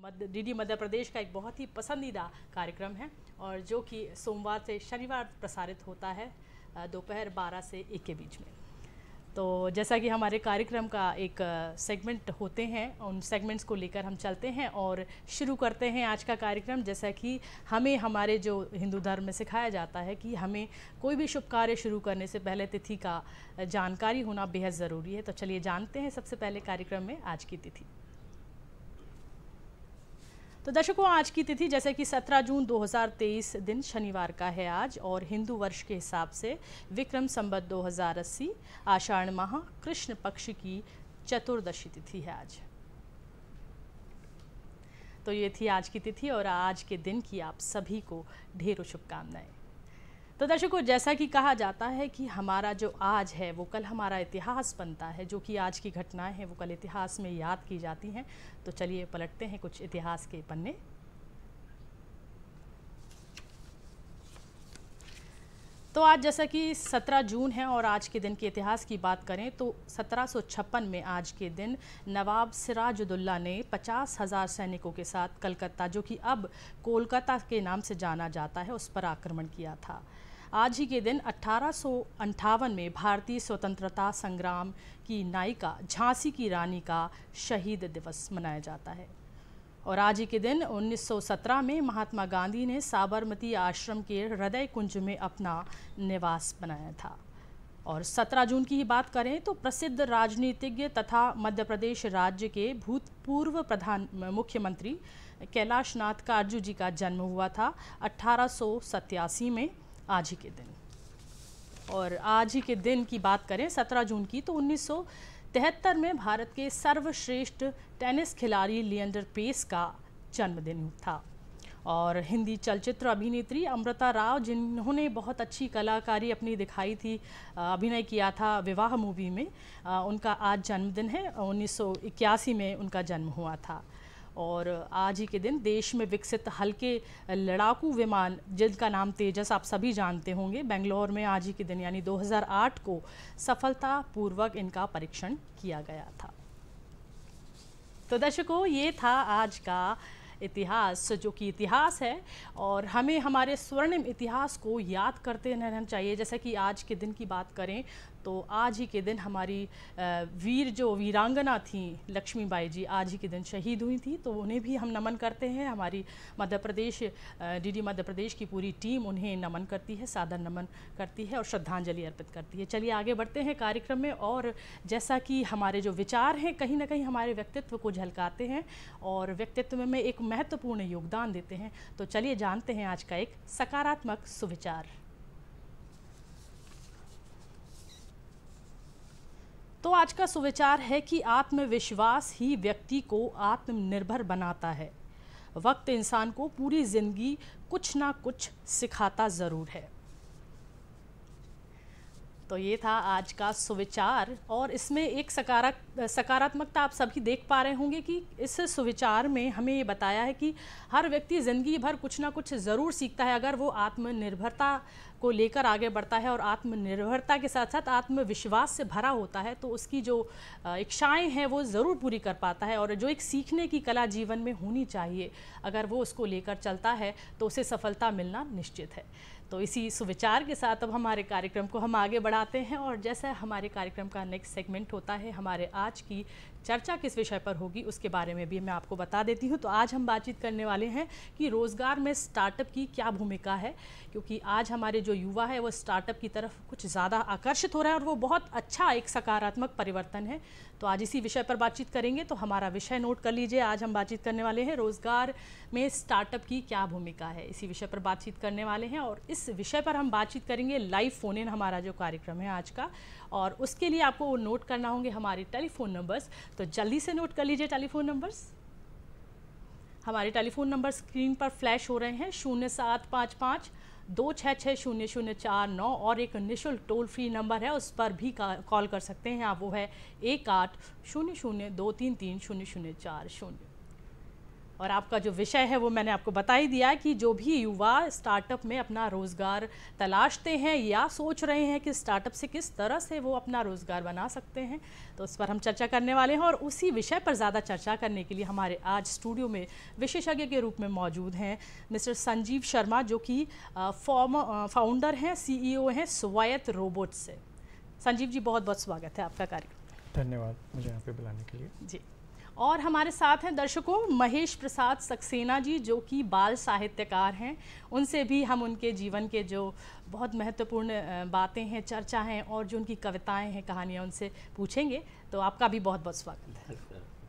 DD Madhya Pradesh का एक बहुत ही पसंदीदा कार्यक्रम है और जो कि सोमवार से शनिवार प्रसारित होता है दोपहर 12 से 1 के बीच में। तो जैसा कि हमारे कार्यक्रम का एक सेगमेंट होते हैं, उन सेगमेंट्स को लेकर हम चलते हैं और शुरू करते हैं आज का कार्यक्रम। जैसा कि हमें हमारे जो हिंदू धर्म में सिखाया जाता है कि हमें कोई भी शुभ कार्य शुरू करने से पहले तिथि का जानकारी होना बेहद ज़रूरी है। तो चलिए जानते हैं सबसे पहले कार्यक्रम में आज की तिथि। तो दर्शकों, आज की तिथि जैसे कि 17 जून 2023 दिन शनिवार का है आज, और हिंदू वर्ष के हिसाब से विक्रम संवत 2080 आषाढ़ माह कृष्ण पक्ष की चतुर्दशी तिथि है आज। तो ये थी आज की तिथि और आज के दिन की आप सभी को ढेरों शुभकामनाएं। तो दर्शकों, जैसा कि कहा जाता है कि हमारा जो आज है वो कल हमारा इतिहास बनता है, जो कि आज की घटनाएं हैं वो कल इतिहास में याद की जाती हैं। तो चलिए पलटते हैं कुछ इतिहास के पन्ने। तो आज जैसा कि 17 जून है और आज के दिन के इतिहास की बात करें तो 1756 में आज के दिन नवाब सिराजुद्दौला ने 50,000 सैनिकों के साथ कलकत्ता, जो कि अब कोलकाता के नाम से जाना जाता है, उस पर आक्रमण किया था। आज ही के दिन 1858 में भारतीय स्वतंत्रता संग्राम की नायिका झांसी की रानी का शहीद दिवस मनाया जाता है। और आज ही के दिन 1917 में महात्मा गांधी ने साबरमती आश्रम के हृदय कुंज में अपना निवास बनाया था। और 17 जून की ही बात करें तो प्रसिद्ध राजनीतिज्ञ तथा मध्य प्रदेश राज्य के भूतपूर्व मुख्यमंत्री कैलाश नाथ कारजू जी का जन्म हुआ था 1887 में आज ही के दिन। और आज ही के दिन की बात करें 17 जून की तो 1973 में भारत के सर्वश्रेष्ठ टेनिस खिलाड़ी लिएंडर पेस का जन्मदिन था। और हिंदी चलचित्र अभिनेत्री अमृता राव, जिन्होंने बहुत अच्छी कलाकारी अपनी दिखाई थी, अभिनय किया था विवाह मूवी में, उनका आज जन्मदिन है। 1981 में उनका जन्म हुआ था। और आज ही के दिन देश में विकसित हल्के लड़ाकू विमान जिनका नाम तेजस, आप सभी जानते होंगे, बेंगलोर में आज ही के दिन यानी 2008 को सफलतापूर्वक इनका परीक्षण किया गया था। तो दर्शकों, ये था आज का इतिहास, जो कि इतिहास है और हमें हमारे स्वर्णिम इतिहास को याद करते रहना चाहिए। जैसे कि आज के दिन की बात करें तो आज ही के दिन हमारी वीरांगना थी लक्ष्मीबाई जी आज ही के दिन शहीद हुई थी, तो उन्हें भी हम नमन करते हैं। हमारी मध्य प्रदेश डीडी मध्य प्रदेश की पूरी टीम उन्हें नमन करती है, सादर नमन करती है और श्रद्धांजलि अर्पित करती है। चलिए आगे बढ़ते हैं कार्यक्रम में। और जैसा कि हमारे जो विचार हैं कहीं ना कहीं हमारे व्यक्तित्व को झलकाते हैं और व्यक्तित्व में एक महत्वपूर्ण योगदान देते हैं। तो चलिए जानते हैं आज का एक सकारात्मक सुविचार। तो आज का सुविचार है कि आत्मविश्वास ही व्यक्ति को आत्मनिर्भर बनाता है। वक्त इंसान को पूरी जिंदगी कुछ ना कुछ सिखाता ज़रूर है। तो ये था आज का सुविचार और इसमें एक सकारात्मकता आप सभी देख पा रहे होंगे कि इस सुविचार में हमें ये बताया है कि हर व्यक्ति ज़िंदगी भर कुछ ना कुछ ज़रूर सीखता है अगर वो आत्मनिर्भरता को लेकर आगे बढ़ता है और आत्मनिर्भरता के साथ साथ आत्मविश्वास से भरा होता है, तो उसकी जो इच्छाएं हैं वो ज़रूर पूरी कर पाता है। और जो एक सीखने की कला जीवन में होनी चाहिए, अगर वो उसको लेकर चलता है तो उसे सफलता मिलना निश्चित है। तो इसी सुविचार के साथ अब हमारे कार्यक्रम को हम आगे बढ़ाते हैं और जैसा हमारे कार्यक्रम का नेक्स्ट सेगमेंट होता है, हमारे आज की चर्चा किस विषय पर होगी उसके बारे में भी मैं आपको बता देती हूँ। तो आज हम बातचीत करने वाले हैं कि रोज़गार में स्टार्टअप की क्या भूमिका है, क्योंकि आज हमारे जो युवा है वो स्टार्टअप की तरफ कुछ ज़्यादा आकर्षित हो रहा है और वो बहुत अच्छा एक सकारात्मक परिवर्तन है। तो आज इसी विषय पर बातचीत करेंगे। तो हमारा विषय नोट कर लीजिए, आज हम बातचीत करने वाले हैं रोज़गार में स्टार्टअप की क्या भूमिका है, इसी विषय पर बातचीत करने वाले हैं। और इस विषय पर हम बातचीत करेंगे लाइव फ़ोन इन हमारा जो कार्यक्रम है आज का, और उसके लिए आपको नोट करना होंगे हमारे टेलीफोन नंबर्स। तो जल्दी से नोट कर लीजिए टेलीफोन नंबर्स। हमारे टेलीफोन नंबर स्क्रीन पर फ्लैश हो रहे हैं 0755 2660049 और एक निःशुल्क टोल फ्री नंबर है, उस पर भी कॉल कर सकते हैं आप, वो है 1800233040। और आपका जो विषय है वो मैंने आपको बता ही दिया कि जो भी युवा स्टार्टअप में अपना रोज़गार तलाशते हैं या सोच रहे हैं कि स्टार्टअप से किस तरह से वो अपना रोज़गार बना सकते हैं, तो उस पर हम चर्चा करने वाले हैं। और उसी विषय पर ज़्यादा चर्चा करने के लिए हमारे आज स्टूडियो में विशेषज्ञ के रूप में मौजूद हैं मिस्टर संजीव शर्मा, जो कि फाउंडर हैं, CEO हैं स्वायत्त रोबोट से। संजीव जी, बहुत बहुत स्वागत है आपका कार्यक्रम। धन्यवाद मुझे यहाँ पे बुलाने के लिए जी। और हमारे साथ हैं दर्शकों महेश प्रसाद सक्सेना जी, जो कि बाल साहित्यकार हैं। उनसे भी हम उनके जीवन के जो बहुत महत्वपूर्ण बातें हैं, चर्चा हैं और जो उनकी कविताएं हैं, कहानियां, उनसे पूछेंगे। तो आपका भी बहुत बहुत स्वागत है।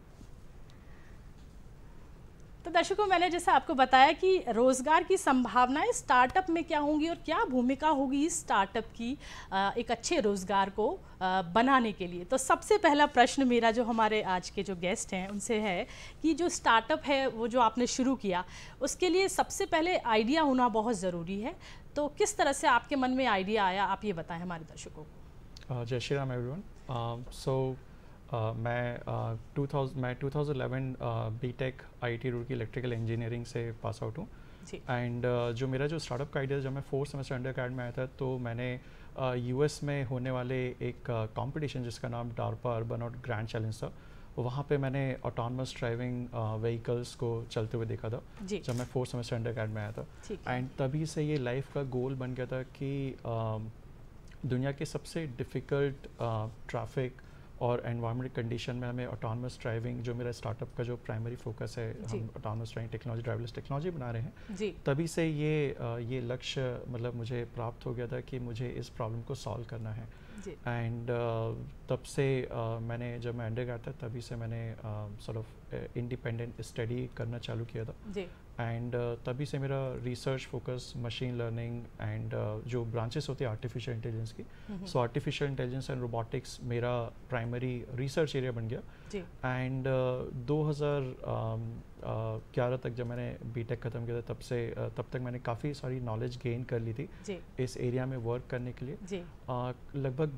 तो दर्शकों, मैंने जैसे आपको बताया कि रोज़गार की संभावनाएं स्टार्टअप में क्या होंगी और क्या भूमिका होगी इस स्टार्टअप की एक अच्छे रोज़गार को बनाने के लिए। तो सबसे पहला प्रश्न मेरा जो हमारे आज के जो गेस्ट हैं उनसे है कि जो स्टार्टअप है वो जो आपने शुरू किया, उसके लिए सबसे पहले आइडिया होना बहुत ज़रूरी है। तो किस तरह से आपके मन में आइडिया आया, आप ये बताएं हमारे दर्शकों को। जय श्री राम एवरीवन। मैं 2011 BTech IIT Roorkee electrical engineering से पास आउट हूँ। एंड जो मेरा जो स्टार्टअप का आइडिया, जब मैं 4th सेमेस्टर अंडरग्रेड में आया था, तो मैंने US में होने वाले एक कंपटीशन जिसका नाम डार्पा अर्बन और ग्रैंड चैलेंज था, वहाँ पे मैंने ऑटोनमस ड्राइविंग व्हीकल्स को चलते हुए देखा था जब मैं 4th सेमेस्टर अंडरग्रेड में आया था। एंड तभी से ये लाइफ का गोल बन गया था कि दुनिया के सबसे डिफ़िकल्ट ट्रैफिक और एनवायरमेंट कंडीशन में हमें ऑटोनमस ड्राइविंग, जो मेरा स्टार्टअप का जो प्राइमरी फोकस है, हम autonomous driving technology, driverless technology बना रहे हैं। तभी से ये लक्ष्य मतलब मुझे प्राप्त हो गया था कि मुझे इस प्रॉब्लम को सॉल्व करना है। एंड तब से मैंने, जब मैं अंडरग्रेड था, तभी से मैंने सॉर्ट ऑफ इंडिपेंडेंट स्टडी करना चालू किया था। एंड तभी से मेरा research focus machine learning and जो ब्रांचेस होती है आर्टिफिशियल इंटेलिजेंस की, so artificial intelligence and robotics मेरा प्राइमरी रिसर्च एरिया बन गया। एंड 2011 तक जब मैंने बीटेक ख़त्म किया था, तब तक मैंने काफ़ी सारी नॉलेज गेन कर ली थी इस एरिया में वर्क करने के लिए। लगभग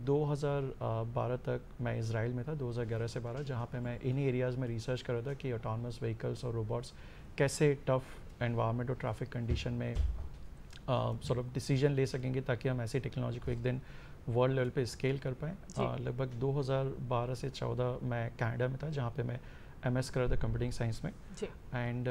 2012 तक मैं इजराइल में था, 2011 से 12, जहाँ पे मैं इन्हीं एरियाज़ में रिसर्च कर रहा था कि ऑटोनमस व्हीकल्स और रोबोट्स कैसे टफ एनवायरनमेंट और ट्रैफिक कंडीशन में सॉर्ट ऑफ डिसीजन ले सकेंगे, ताकि हम ऐसी टेक्नोलॉजी को एक दिन वर्ल्ड लेवल पे स्केल कर पाएँ। लगभग 2012 से 14 मैं कनाडा में था, जहाँ पे मैं MS कर रहा था कंप्यूटिंग साइंस में। एंड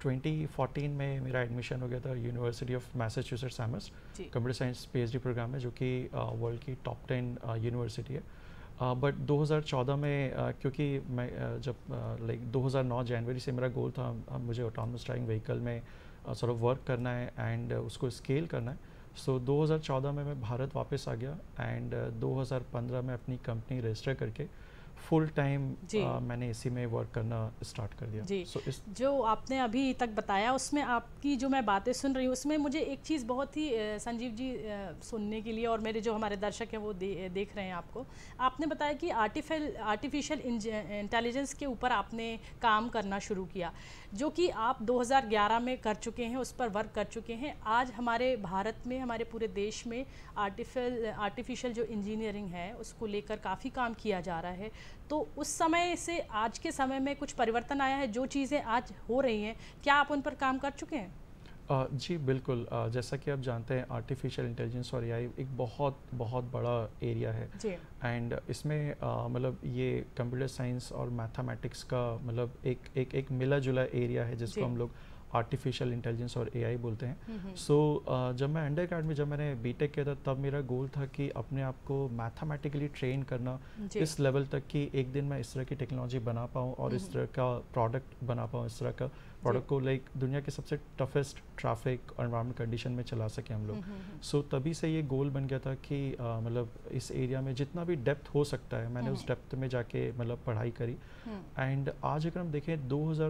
2014 में मेरा एडमिशन हो गया था University of Massachusetts MS computer science PhD program में, जो कि वर्ल्ड की टॉप 10 यूनिवर्सिटी है। बट 2014 में क्योंकि मैं जब लाइक 2009 जनवरी से मेरा गोल था, मुझे ऑटोनमस ड्राइविंग व्हीकल में सॉर्ट ऑफ वर्क करना है एंड उसको स्केल करना है। सो 2014 में मैं भारत वापस आ गया एंड 2015 में अपनी कंपनी रजिस्टर करके फुल टाइम मैंने इसी में वर्क करना स्टार्ट कर दिया। जी। जो आपने अभी तक बताया, उसमें आपकी जो मैं बातें सुन रही हूँ, उसमें मुझे एक चीज़ बहुत ही संजीव जी सुनने के लिए, और मेरे जो हमारे दर्शक हैं वो देख रहे हैं आपको, आपने बताया कि आर्टिफिशियल इंटेलिजेंस के ऊपर आपने काम करना शुरू किया, जो कि आप 2011 में कर चुके हैं, उस पर वर्क कर चुके हैं। आज हमारे भारत में, हमारे पूरे देश में आर्टिफिशियल जो इंजीनियरिंग है उसको लेकर काफ़ी काम किया जा रहा है। तो उस समय से आज के समय में कुछ परिवर्तन आया है? जो चीज़ें आज हो रही हैं, क्या आप उन पर काम कर चुके हैं? जी बिल्कुल। जैसा कि आप जानते हैं, आर्टिफिशियल इंटेलिजेंस और AI एक बहुत बहुत बड़ा एरिया है। एंड इसमें मतलब ये कंप्यूटर साइंस और मैथमेटिक्स का मतलब एक मिला जुला एरिया है, जिसको हम लोग आर्टिफिशियल इंटेलिजेंस और AI बोलते हैं। सो जब मैं अंडरग्रेड में, जब मैंने बीटेक किया था, तब मेरा गोल था कि अपने आप को मैथमेटिकली ट्रेन करना इस लेवल तक कि एक दिन मैं इस तरह की टेक्नोलॉजी बना पाऊँ और इस तरह का प्रोडक्ट बना पाऊँ, इस तरह का प्रोडक्ट को लाइक दुनिया के सबसे टफेस्ट ट्रैफिक और एनवायरमेंट कंडीशन में चला सके हम लोग। सो तभी से ये गोल बन गया था कि मतलब इस एरिया में जितना भी डेप्थ हो सकता है, मैंने उस डेप्थ में जाके मतलब पढ़ाई करी। एंड आज अगर हम देखें,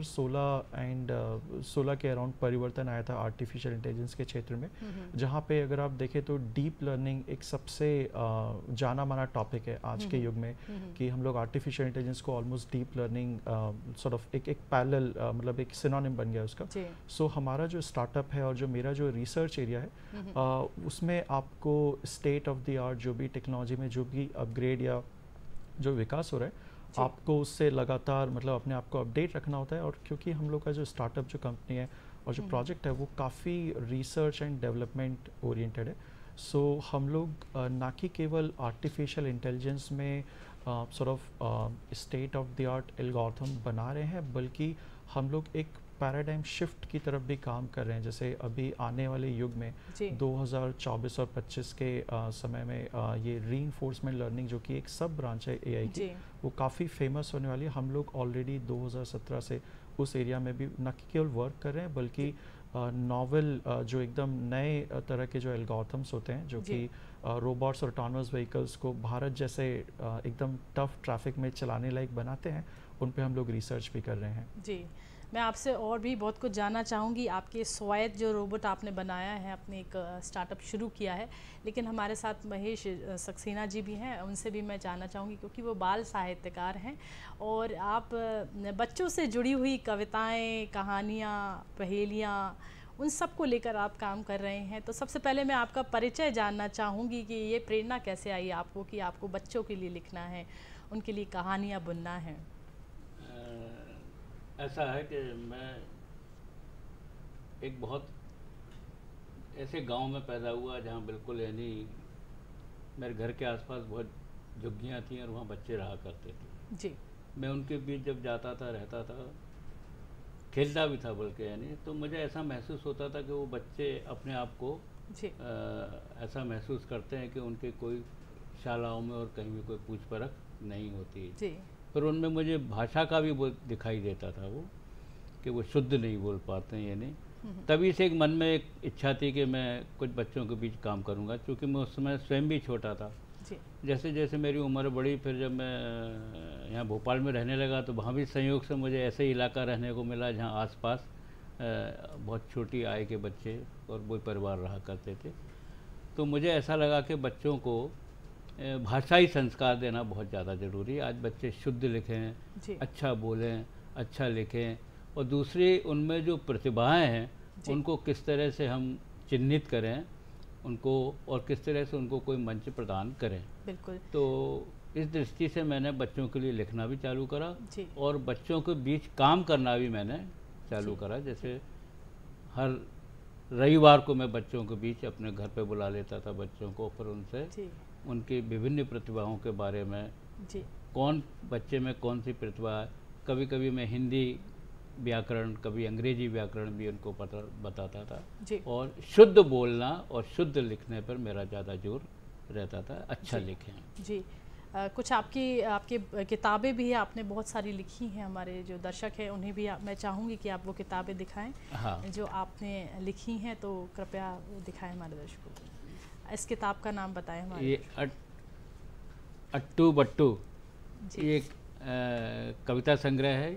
2016 के अराउंड परिवर्तन आया था आर्टिफिशियल इंटेलिजेंस के क्षेत्र में, जहाँ पे अगर आप देखें तो डीप लर्निंग एक सबसे जाना माना टॉपिक है आज के युग में, कि हम लोग आर्टिफिशियल इंटेलिजेंस को almost deep learning sort of एक पैरेलल मतलब एक सिनोनिम बन गया उसका। सो हमारा जो स्टार्टअप है और जो मेरा जो रिसर्च एरिया है, उसमें आपको स्टेट ऑफ द आर्ट जो भी टेक्नोलॉजी में जो भी अपग्रेड या जो विकास हो रहा है, आपको उससे लगातार मतलब अपने आप को अपडेट रखना होता है। और क्योंकि हम लोग का जो स्टार्टअप जो कंपनी है और जो प्रोजेक्ट है वो काफ़ी रिसर्च एंड डेवलपमेंट ओरिएंटेड है, सो हम लोग ना कि केवल आर्टिफिशियल इंटेलिजेंस में sort of state of the art algorithm बना रहे हैं, बल्कि हम लोग एक पैराडाइम शिफ्ट की तरफ भी काम कर रहे हैं। जैसे अभी आने वाले युग में 2024 और 25 के समय में ये रीइंफोर्समेंट लर्निंग जो कि एक सब ब्रांच है एआई की, वो काफ़ी फेमस होने वाली है। हम लोग ऑलरेडी 2017 से उस एरिया में भी न केवल वर्क कर रहे हैं, बल्कि नॉवल जो एकदम नए तरह के जो एल्गोरिथम्स होते हैं जो कि रोबोट्स और ऑटोनोमस व्हीकल्स को भारत जैसे एकदम टफ ट्रैफिक में चलाने लायक बनाते हैं, उन पे हम लोग रिसर्च भी कर रहे हैं। जी, मैं आपसे और भी बहुत कुछ जानना चाहूँगी। आपके स्वायत्त जो रोबोट आपने बनाया है, आपने एक स्टार्टअप शुरू किया है, लेकिन हमारे साथ महेश सक्सेना जी भी हैं, उनसे भी मैं जानना चाहूँगी क्योंकि वो बाल साहित्यकार हैं और आप बच्चों से जुड़ी हुई कविताएं, कहानियाँ, पहेलियाँ, उन सब को लेकर आप काम कर रहे हैं। तो सबसे पहले मैं आपका परिचय जानना चाहूँगी कि ये प्रेरणा कैसे आई आपको कि आपको बच्चों के लिए लिखना है, उनके लिए कहानियाँ बुनना है? ऐसा है कि मैं एक बहुत ऐसे गांव में पैदा हुआ जहां बिल्कुल यानी मेरे घर के आसपास बहुत झुग्गियां थी और वहां बच्चे रहा करते थे जी। मैं उनके बीच जब जाता था, रहता था, खेलता भी था बल्कि, यानी तो मुझे ऐसा महसूस होता था कि वो बच्चे अपने आप को ऐसा महसूस करते हैं कि उनके कोई शालाओं में और कहीं भी कोई पूछ परख नहीं होती जी। पर उनमें मुझे भाषा का भी दिखाई देता था वो कि वो शुद्ध नहीं बोल पाते हैं, यानी तभी से एक मन में एक इच्छा थी कि मैं कुछ बच्चों के बीच काम करूंगा। क्योंकि मैं उस समय स्वयं भी छोटा था जी। जैसे जैसे मेरी उम्र बढ़ी, फिर जब मैं यहाँ भोपाल में रहने लगा तो वहाँ भी संयोग से मुझे ऐसे ही इलाका रहने को मिला जहाँ आसपास बहुत छोटी आय के बच्चे और वो परिवार रहा करते थे। तो मुझे ऐसा लगा कि बच्चों को भाषाई संस्कार देना बहुत ज़्यादा ज़रूरी है। आज बच्चे शुद्ध लिखें, अच्छा बोलें, अच्छा लिखें, और दूसरी उनमें जो प्रतिभाएं हैं उनको किस तरह से हम चिन्हित करें उनको, और किस तरह से उनको कोई मंच प्रदान करें। बिल्कुल। तो इस दृष्टि से मैंने बच्चों के लिए लिखना भी चालू करा और बच्चों के बीच काम करना भी मैंने चालू करा। जैसे हर रविवार को मैं बच्चों के बीच अपने घर पे बुला लेता था बच्चों को, फिर उनसे उनकी विभिन्न प्रतिभाओं के बारे में जी। कौन बच्चे में कौन सी प्रतिभा है, कभी कभी मैं हिंदी व्याकरण, कभी अंग्रेजी व्याकरण भी उनको बताता था जी। और शुद्ध बोलना और शुद्ध लिखने पर मेरा ज़्यादा जोर रहता था, अच्छा लिखें जी। कुछ आपकी किताबें भी आपने बहुत सारी लिखी हैं, हमारे जो दर्शक हैं उन्हें भी मैं चाहूँगी कि आप वो किताबें दिखाएं जो आपने लिखी हैं, तो कृपया दिखाएं हमारे दर्शकों को। इस किताब का नाम बताएं हमारे। ये अट्टू बट्टू, ये एक कविता संग्रह है,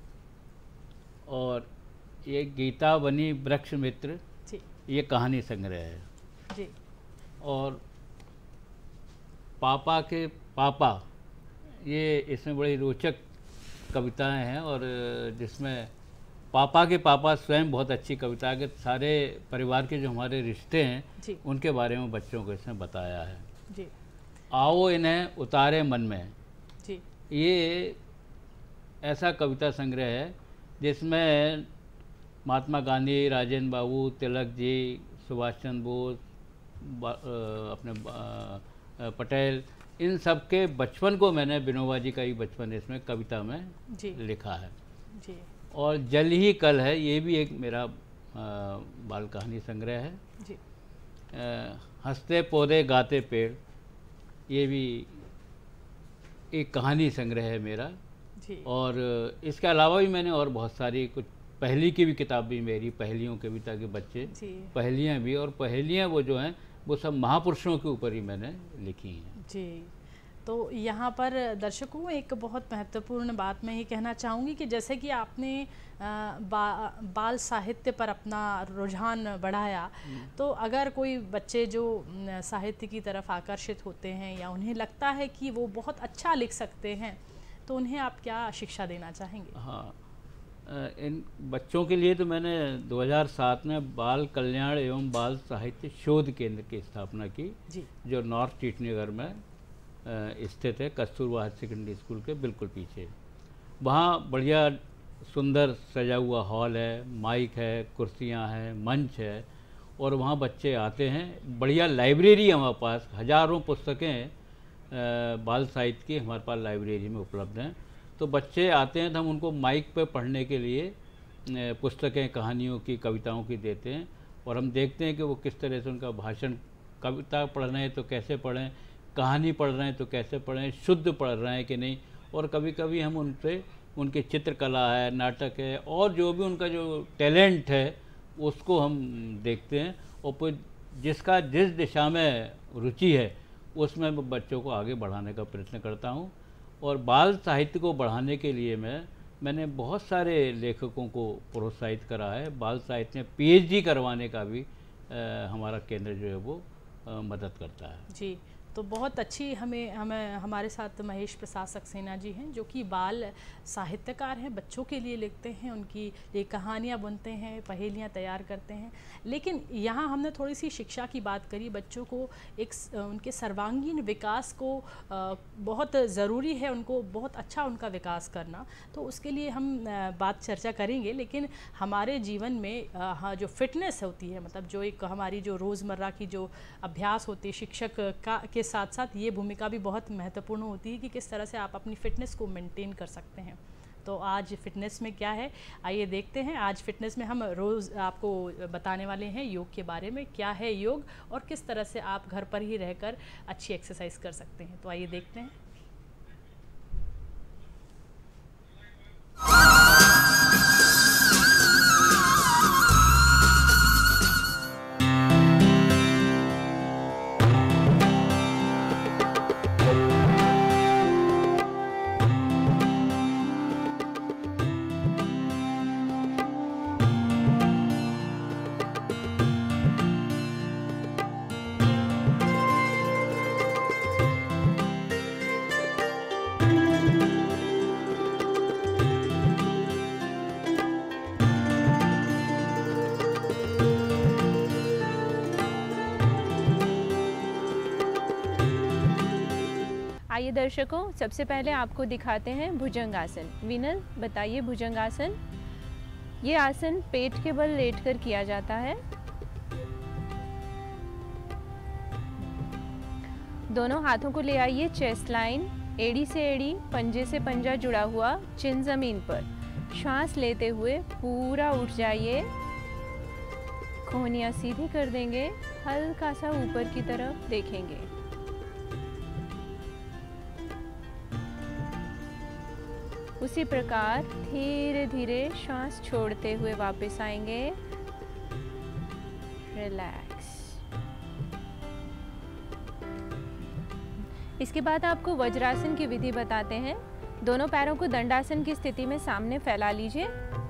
और ये गीता बनी वृक्ष मित्र जी। ये कहानी संग्रह है जी। और पापा के पापा, ये इसमें बड़ी रोचक कविताएं हैं, और जिसमें पापा के पापा स्वयं बहुत अच्छी कविता है कि सारे परिवार के जो हमारे रिश्ते हैं उनके बारे में बच्चों को इसमें बताया है जी। आओ इन्हें उतारे मन में जी। ये ऐसा कविता संग्रह है जिसमें महात्मा गांधी, राजेंद्र बाबू, तिलक जी, सुभाष चंद्र बोस, अपने पटेल, इन सब के बचपन को मैंने, विनोबा जी का ही बचपन इसमें कविता में लिखा है जी। और जल ही कल है, ये भी एक मेरा बाल कहानी संग्रह है जी। हंसते पौधे गाते पेड़, ये भी एक कहानी संग्रह है मेरा जी। और इसके अलावा भी मैंने और बहुत सारी कुछ पहेली की भी किताब भी मेरी, पहेलियों कविता के बच्चे, पहेलियाँ भी, और पहेलियाँ वो जो हैं वो सब महापुरुषों के ऊपर ही मैंने लिखी हैं जी। तो यहाँ पर दर्शकों को एक बहुत महत्वपूर्ण बात मैं ये कहना चाहूँगी कि जैसे कि आपने बाल साहित्य पर अपना रुझान बढ़ाया, तो अगर कोई बच्चे जो साहित्य की तरफ आकर्षित होते हैं या उन्हें लगता है कि वो बहुत अच्छा लिख सकते हैं, तो उन्हें आप क्या शिक्षा देना चाहेंगे? हाँ, इन बच्चों के लिए तो मैंने 2007 में बाल कल्याण एवं बाल साहित्य शोध केंद्र की स्थापना की जी। जो नॉर्थ टीटनगर में स्थित है, कस्तूरबा हायर सेकेंडरी स्कूल के बिल्कुल पीछे। वहाँ बढ़िया सुंदर सजा हुआ हॉल है, माइक है, कुर्सियाँ हैं, मंच है, और वहाँ बच्चे आते हैं। बढ़िया लाइब्रेरी है हमारे पास, हज़ारों पुस्तकें हैं बाल साहित्य की हमारे पास लाइब्रेरी में उपलब्ध हैं। तो बच्चे आते हैं तो हम उनको माइक पे पढ़ने के लिए पुस्तकें कहानियों की, कविताओं की देते हैं, और हम देखते हैं कि वो किस तरह से उनका भाषण, कविता पढ़ रहे हैं तो कैसे पढ़ें, कहानी पढ़ रहे हैं तो कैसे पढ़ें, शुद्ध पढ़ रहे हैं कि नहीं। और कभी कभी हम उनसे उनकी चित्रकला है, नाटक है, और जो भी उनका जो टैलेंट है उसको हम देखते हैं, और फिर जिसका जिस दिशा में रुचि है उसमें मैं बच्चों को आगे बढ़ाने का प्रयत्न करता हूँ। और बाल साहित्य को बढ़ाने के लिए मैंने बहुत सारे लेखकों को प्रोत्साहित करा है। बाल साहित्य में PhD करवाने का भी हमारा केंद्र जो है वो मदद करता है। जी, तो बहुत अच्छी हमारे साथ महेश प्रसाद सक्सेना जी हैं, जो कि बाल साहित्यकार हैं, बच्चों के लिए लिखते हैं, उनकी लिए कहानियाँ बुनते हैं, पहेलियाँ तैयार करते हैं। लेकिन यहाँ हमने थोड़ी सी शिक्षा की बात करी, बच्चों को उनके सर्वांगीण विकास को बहुत ज़रूरी है, उनको बहुत अच्छा उनका विकास करना, तो उसके लिए हम बात चर्चा करेंगे। लेकिन हमारे जीवन में जो फिटनेस होती है, मतलब जो एक हमारी जो रोज़मर्रा की जो अभ्यास होती है, शिक्षक के साथ साथ ये भूमिका भी बहुत महत्वपूर्ण होती है कि किस तरह से आप अपनी फ़िटनेस को मेंटेन कर सकते हैं। तो आज फ़िटनेस में क्या है, आइए देखते हैं। आज फ़िटनेस में हम रोज़ आपको बताने वाले हैं योग के बारे में, क्या है योग और किस तरह से आप घर पर ही रहकर अच्छी एक्सरसाइज कर सकते हैं। तो आइए देखते हैं। आइए दर्शकों, सबसे पहले आपको दिखाते हैं भुजंगासन। विनल, बताइए भुजंगासन। ये आसन पेट के बल लेटकर किया जाता है। दोनों हाथों को ले आइए चेस्ट लाइन, एड़ी से एड़ी, पंजे से पंजा जुड़ा हुआ, चिन जमीन पर। श्वास लेते हुए पूरा उठ जाइए, कोहनियाँ सीधी कर देंगे, हल्का सा ऊपर की तरफ देखेंगे। उसी प्रकार धीरे धीरे श्वास छोड़ते हुए वापस आएंगे। रिलैक्स। इसके बाद आपको वज्रासन की विधि बताते हैं। दोनों पैरों को दंडासन की स्थिति में सामने फैला लीजिए।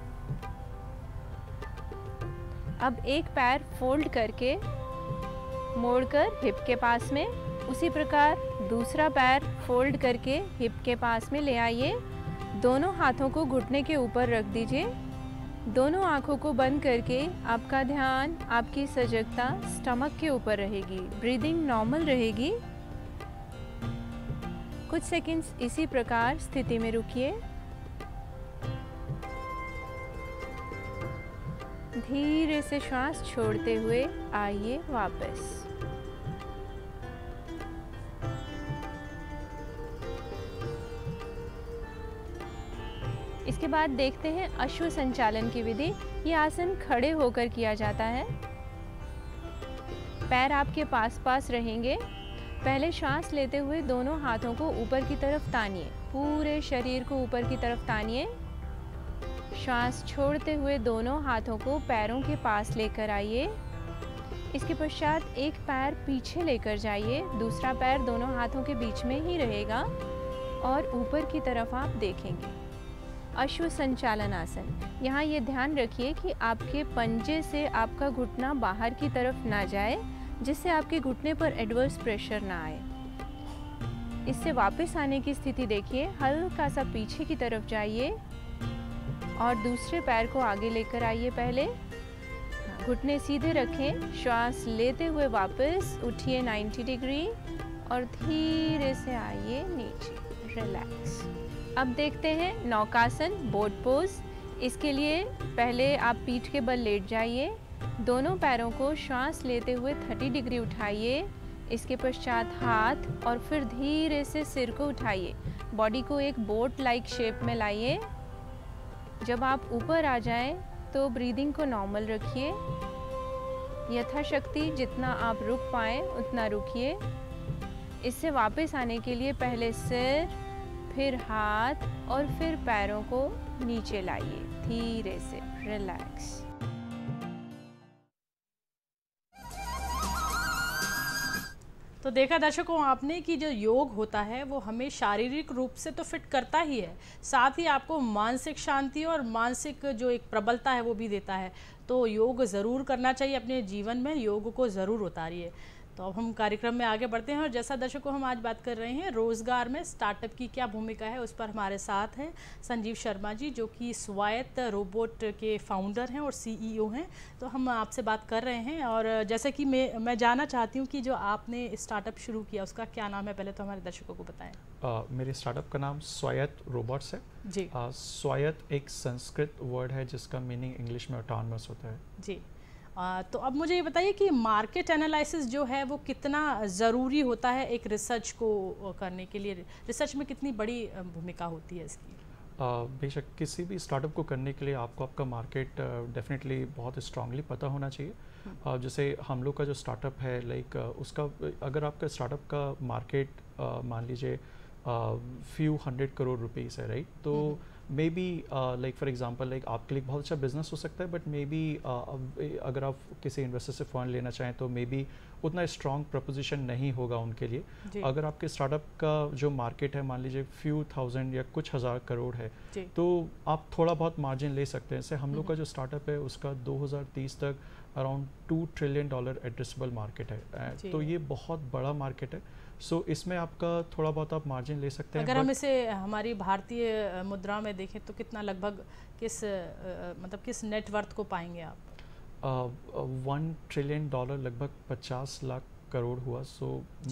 अब एक पैर फोल्ड करके मोड़कर हिप के पास में, उसी प्रकार दूसरा पैर फोल्ड करके हिप के पास में ले आइए। दोनों हाथों को घुटने के ऊपर रख दीजिए। दोनों आंखों को बंद करके आपका ध्यान, आपकी सजगता स्टमक के ऊपर रहेगी। ब्रीदिंग नॉर्मल रहेगी। कुछ सेकंड्स इसी प्रकार स्थिति में रुकिए। धीरे से श्वास छोड़ते हुए आइए वापस। इसके बाद देखते हैं अश्व संचालन की विधि। ये आसन खड़े होकर किया जाता है। पैर आपके पास पास रहेंगे। पहले श्वास लेते हुए दोनों हाथों को ऊपर की तरफ तानिए, पूरे शरीर को ऊपर की तरफ तानिए। श्वास छोड़ते हुए दोनों हाथों को पैरों के पास लेकर आइए। इसके पश्चात एक पैर पीछे लेकर जाइए, दूसरा पैर दोनों हाथों के बीच में ही रहेगा और ऊपर की तरफ आप देखेंगे। अश्व संचालन आसन। यहाँ ये ध्यान रखिए कि आपके पंजे से आपका घुटना बाहर की तरफ ना जाए, जिससे आपके घुटने पर एडवर्स प्रेशर ना आए। इससे वापस आने की स्थिति देखिए। हल्का सा पीछे की तरफ जाइए और दूसरे पैर को आगे लेकर आइए। पहले घुटने सीधे रखें। श्वास लेते हुए वापस उठिए 90 डिग्री और धीरे से आइए नीचे, रिलैक्स। अब देखते हैं नौकासन, बोट पोज। इसके लिए पहले आप पीठ के बल लेट जाइए, दोनों पैरों को श्वास लेते हुए 30 डिग्री उठाइए, इसके पश्चात हाथ और फिर धीरे से सिर को उठाइए, बॉडी को एक बोट लाइक शेप में लाइए। जब आप ऊपर आ जाएं तो ब्रीदिंग को नॉर्मल रखिए, यथाशक्ति जितना आप रुक पाएँ उतना रुकिए। इससे वापस आने के लिए पहले सिर, फिर हाथ और फिर पैरों को नीचे लाइए, धीरे से, रिलैक्स। तो देखा दर्शकों आपने कि जो योग होता है वो हमें शारीरिक रूप से तो फिट करता ही है, साथ ही आपको मानसिक शांति और मानसिक जो एक प्रबलता है वो भी देता है। तो योग ज़रूर करना चाहिए अपने जीवन में, योग को ज़रूर उतारिए। तो अब हम कार्यक्रम में आगे बढ़ते हैं और जैसा दर्शकों हम आज बात कर रहे हैं रोज़गार में स्टार्टअप की क्या भूमिका है, उस पर हमारे साथ हैं संजीव शर्मा जी जो कि स्वायत्त रोबोट के फाउंडर हैं और सीईओ हैं। तो हम आपसे बात कर रहे हैं और जैसे कि मैं जानना चाहती हूँ कि जो आपने स्टार्टअप शुरू किया उसका क्या नाम है, पहले तो हमारे दर्शकों को बताएं। मेरे स्टार्टअप का नाम स्वायत्त रोबोट्स है जी। स्वायत्त एक संस्कृत वर्ड है जिसका मीनिंग इंग्लिश में ऑटोनमस होता है जी। तो अब मुझे ये बताइए कि मार्केट एनालिसिस जो है वो कितना ज़रूरी होता है एक रिसर्च को करने के लिए, रिसर्च में कितनी बड़ी भूमिका होती है इसकी? बेशक किसी भी स्टार्टअप को करने के लिए आपको आपका मार्केट डेफिनेटली बहुत स्ट्रांगली पता होना चाहिए। जैसे हम लोग का जो स्टार्टअप है लाइक उसका अगर आपका स्टार्टअप का मार्केट मान लीजिए फ्यू 100 करोड़ रुपीज़ है, राइट, तो maybe like for example like आपके लिए बहुत अच्छा बिजनेस हो सकता है, बट मे बी अगर आप किसी इन्वेस्टर से फंड लेना चाहें तो मे बी उतना स्ट्रॉन्ग प्रपोजिशन नहीं होगा उनके लिए। अगर आपके स्टार्टअप का जो मार्केट है मान लीजिए फ्यू थाउजेंड या कुछ हज़ार करोड़ है तो आप थोड़ा बहुत मार्जिन ले सकते हैं। जैसे हम लोग का जो स्टार्टअप है उसका 2030 तक अराउंड $2 ट्रिलियन एड्रेसेबल मार्केट है, तो ये बहुत बड़ा मार्केट है। सो इसमें आपका थोड़ा बहुत आप मार्जिन ले सकते हैं। अगर हम इसे हमारी भारतीय मुद्रा में देखें तो कितना लगभग किस नेटवर्थ को पाएंगे आप? $1 ट्रिलियन लगभग 50 लाख करोड़ हुआ। सो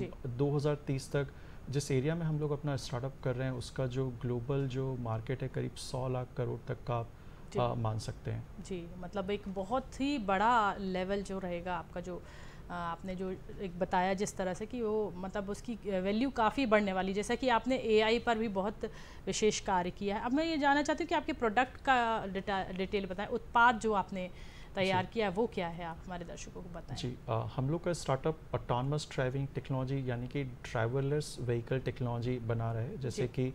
2030 तक जिस एरिया में हम लोग अपना स्टार्टअप कर रहे हैं उसका जो ग्लोबल जो मार्केट है करीब 100 लाख करोड़ तक का आप मान सकते हैं। जी, मतलब एक बहुत ही बड़ा लेवल जो रहेगा आपका, जो आपने जो एक बताया जिस तरह से कि वो मतलब उसकी वैल्यू काफ़ी बढ़ने वाली, जैसा कि आपने एआई पर भी बहुत विशेष कार्य किया है। अब मैं ये जानना चाहती हूँ कि आपके प्रोडक्ट का डिटेल बताएं, उत्पाद जो आपने तैयार किया वो क्या है, आप हमारे दर्शकों को बताएं। जी, हम लोग का स्टार्टअप ऑटोनमस ड्राइविंग टेक्नोलॉजी यानी कि ड्राइवरलेस व्हीकल टेक्नोलॉजी बना रहा है। जैसे कि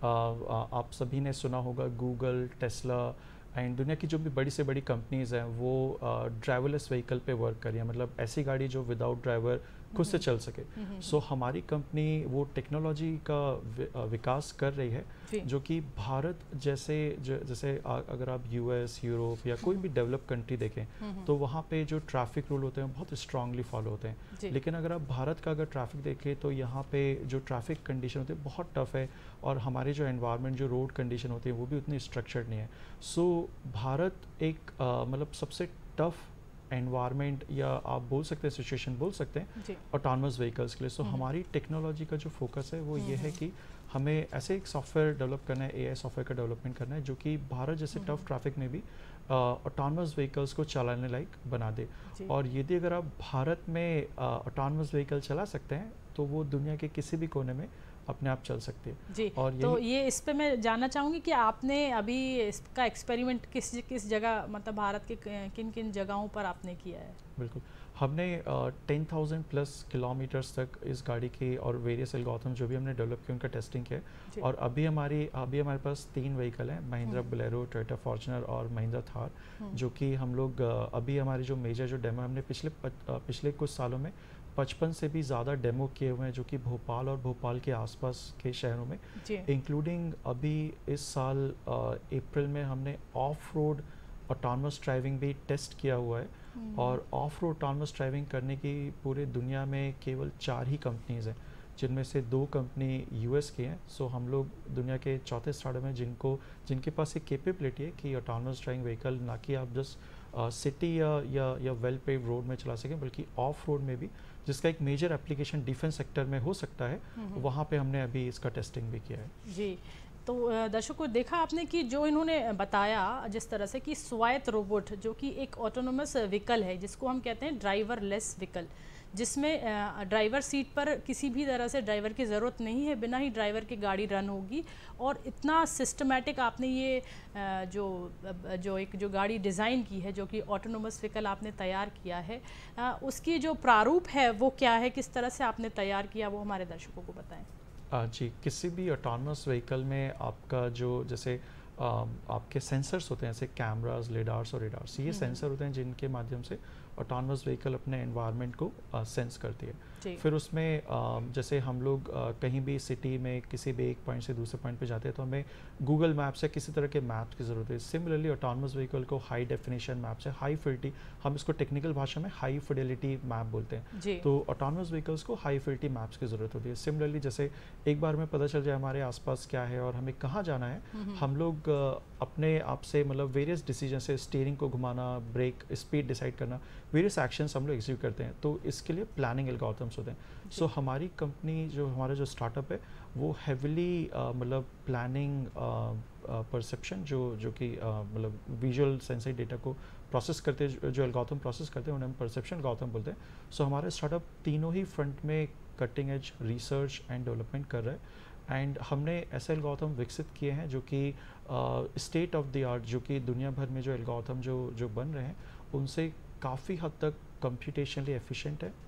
आप सभी ने सुना होगा गूगल, टेस्ला एंड दुनिया की जो भी बड़ी से बड़ी कंपनीज़ हैं वो ड्राइवरलेस व्हीकल पे वर्क कर रही हैं, मतलब ऐसी गाड़ी जो विदाउट ड्राइवर खुद से चल सके। सो हमारी कंपनी वो टेक्नोलॉजी का विकास कर रही है जो कि भारत जैसे अगर आप यूएस, यूरोप या कोई भी डेवलप कंट्री देखें तो वहाँ पे जो ट्रैफिक रूल होते हैं बहुत स्ट्रांगली फॉलो होते हैं। लेकिन अगर आप भारत का अगर ट्रैफिक देखें तो यहाँ पे जो ट्रैफिक कंडीशन होती है बहुत टफ है और हमारे जो एनवायरनमेंट जो रोड कंडीशन होती है वो भी उतनी स्ट्रक्चर्ड नहीं है। सो भारत एक मतलब सबसे टफ एनवायरनमेंट या आप बोल सकते हैं सिचुएशन बोल सकते हैं ऑटोनमस व्हीकल्स के लिए। सो हमारी टेक्नोलॉजी का जो फोकस है वो ये है कि हमें ऐसे एक सॉफ्टवेयर डेवलप करना है, एआई सॉफ्टवेयर का डेवलपमेंट करना है जो कि भारत जैसे टफ ट्रैफिक में भी ऑटोनमस व्हीकल्स को चलाने लायक बना दे। और यदि अगर आप भारत में ऑटोनमस व्हीकल चला सकते हैं तो वो दुनिया के किसी भी कोने में अपने आप चल सकते हैं। जी, और तो ये इस पे मैं जानना चाहूँगी कि आपने अभी इसका एक्सपेरिमेंट किस जगह, मतलब भारत के किन किन जगहों पर आपने किया है? बिल्कुल, हमने 10,000 प्लस किलोमीटर्स तक इस गाड़ी की और वेरियस एल्गोरिथम जो भी हमने डेवलप किए उनका टेस्टिंग किया। और अभी हमारे पास 3 व्हीकल हैं, महिंद्रा बोलेरो, टोयोटा फॉर्च्यूनर और महिंद्रा थार, जो कि हम लोग अभी हमारी जो मेजर जो डेमो हमने पिछले कुछ सालों में 55 से भी ज़्यादा डेमो किए हुए हैं जो कि भोपाल और भोपाल के आसपास के शहरों में, इंक्लूडिंग अभी इस साल अप्रैल में हमने ऑफ रोड ऑटोनमस ड्राइविंग भी टेस्ट किया हुआ है। और ऑफ रोड ऑटोनमस ड्राइविंग करने की पूरे दुनिया में केवल 4 ही कंपनीज़ हैं, जिनमें से 2 कंपनी यूएस की हैं। सो हम लोग दुनिया के चौथे स्टार्टअप में जिनके पास एक कैपेबिलिटी है कि ऑटोनमस ड्राइविंग व्हीकल ना कि आप जस्ट सिटी या वेल पेव्ड रोड में चला सकें, बल्कि ऑफ रोड में भी जिसका एक मेजर एप्लीकेशन डिफेंस सेक्टर में हो सकता है, वहाँ पे हमने अभी इसका टेस्टिंग भी किया है। जी, तो दर्शकों को देखा आपने कि जो इन्होंने बताया जिस तरह से कि स्वायत्त रोबोट जो कि एक ऑटोनोमस व्हीकल है जिसको हम कहते हैं ड्राइवरलेस व्हीकल, जिसमें ड्राइवर सीट पर किसी भी तरह से ड्राइवर की ज़रूरत नहीं है, बिना ही ड्राइवर की गाड़ी रन होगी। और इतना सिस्टमैटिक आपने ये जो गाड़ी डिज़ाइन की है, जो कि ऑटोनोमस व्हीकल आपने तैयार किया है, उसकी जो प्रारूप है वो क्या है, किस तरह से आपने तैयार किया, वो हमारे दर्शकों को बताएं। जी, किसी भी ऑटोनमस व्हीकल में आपका जो जैसे आपके सेंसर्स होते हैं, जैसे कैमरास, लिडार्स और रेडार्स, ये सेंसर होते हैं जिनके माध्यम से ऑटोनमस व्हीकल अपने एनवायरनमेंट को सेंस करती है। फिर उसमें जैसे हम लोग कहीं भी सिटी में किसी भी एक पॉइंट से दूसरे पॉइंट पे जाते हैं तो हमें गूगल मैप्स या किसी तरह के मैप्स की ज़रूरत है। सिमिलरली ऑटोनमस व्हीकल को हाई डेफिनेशन मैप्स है, हाई फिडिलिटी, हम इसको टेक्निकल भाषा में हाई फिडिलिटी मैप बोलते हैं, तो ऑटोनमस व्हीकल्स को हाई फिडिलिटी मैप्स की ज़रूरत होती है। सिमिलरली जैसे एक बार में पता चल जाए हमारे आसपास क्या है और हमें कहाँ जाना है, हम लोग अपने आप से मतलब वेरियस डिसीजन से स्टीयरिंग को घुमाना, ब्रेक स्पीड डिसाइड करना, वेरियस एक्शंस हम लोग एग्जीक्यूट करते हैं, तो इसके लिए प्लानिंग एल्गोरिथम्स होते हैं। सो हमारी कंपनी जो हमारा जो स्टार्टअप है वो हेविली मतलब प्लानिंग परसेप्शन जो कि मतलब विजुअल सेंसरी डेटा को प्रोसेस करते हैं, जो एल्गोरिथम प्रोसेस करते हैं उन्हें हम परसेप्शन एल्गोरिथम बोलते हैं। सो हमारा स्टार्टअप तीनों ही फ्रंट में cutting edge research and development कर रहा है, एंड हमने ऐसे एल्गोरिथम विकसित किए हैं जो कि स्टेट ऑफ द आर्ट, जो कि दुनिया भर में जो एल्गोरिथम जो बन रहे हैं उनसे काफ़ी हद तक कंप्यूटेशनली एफिशिएंट है,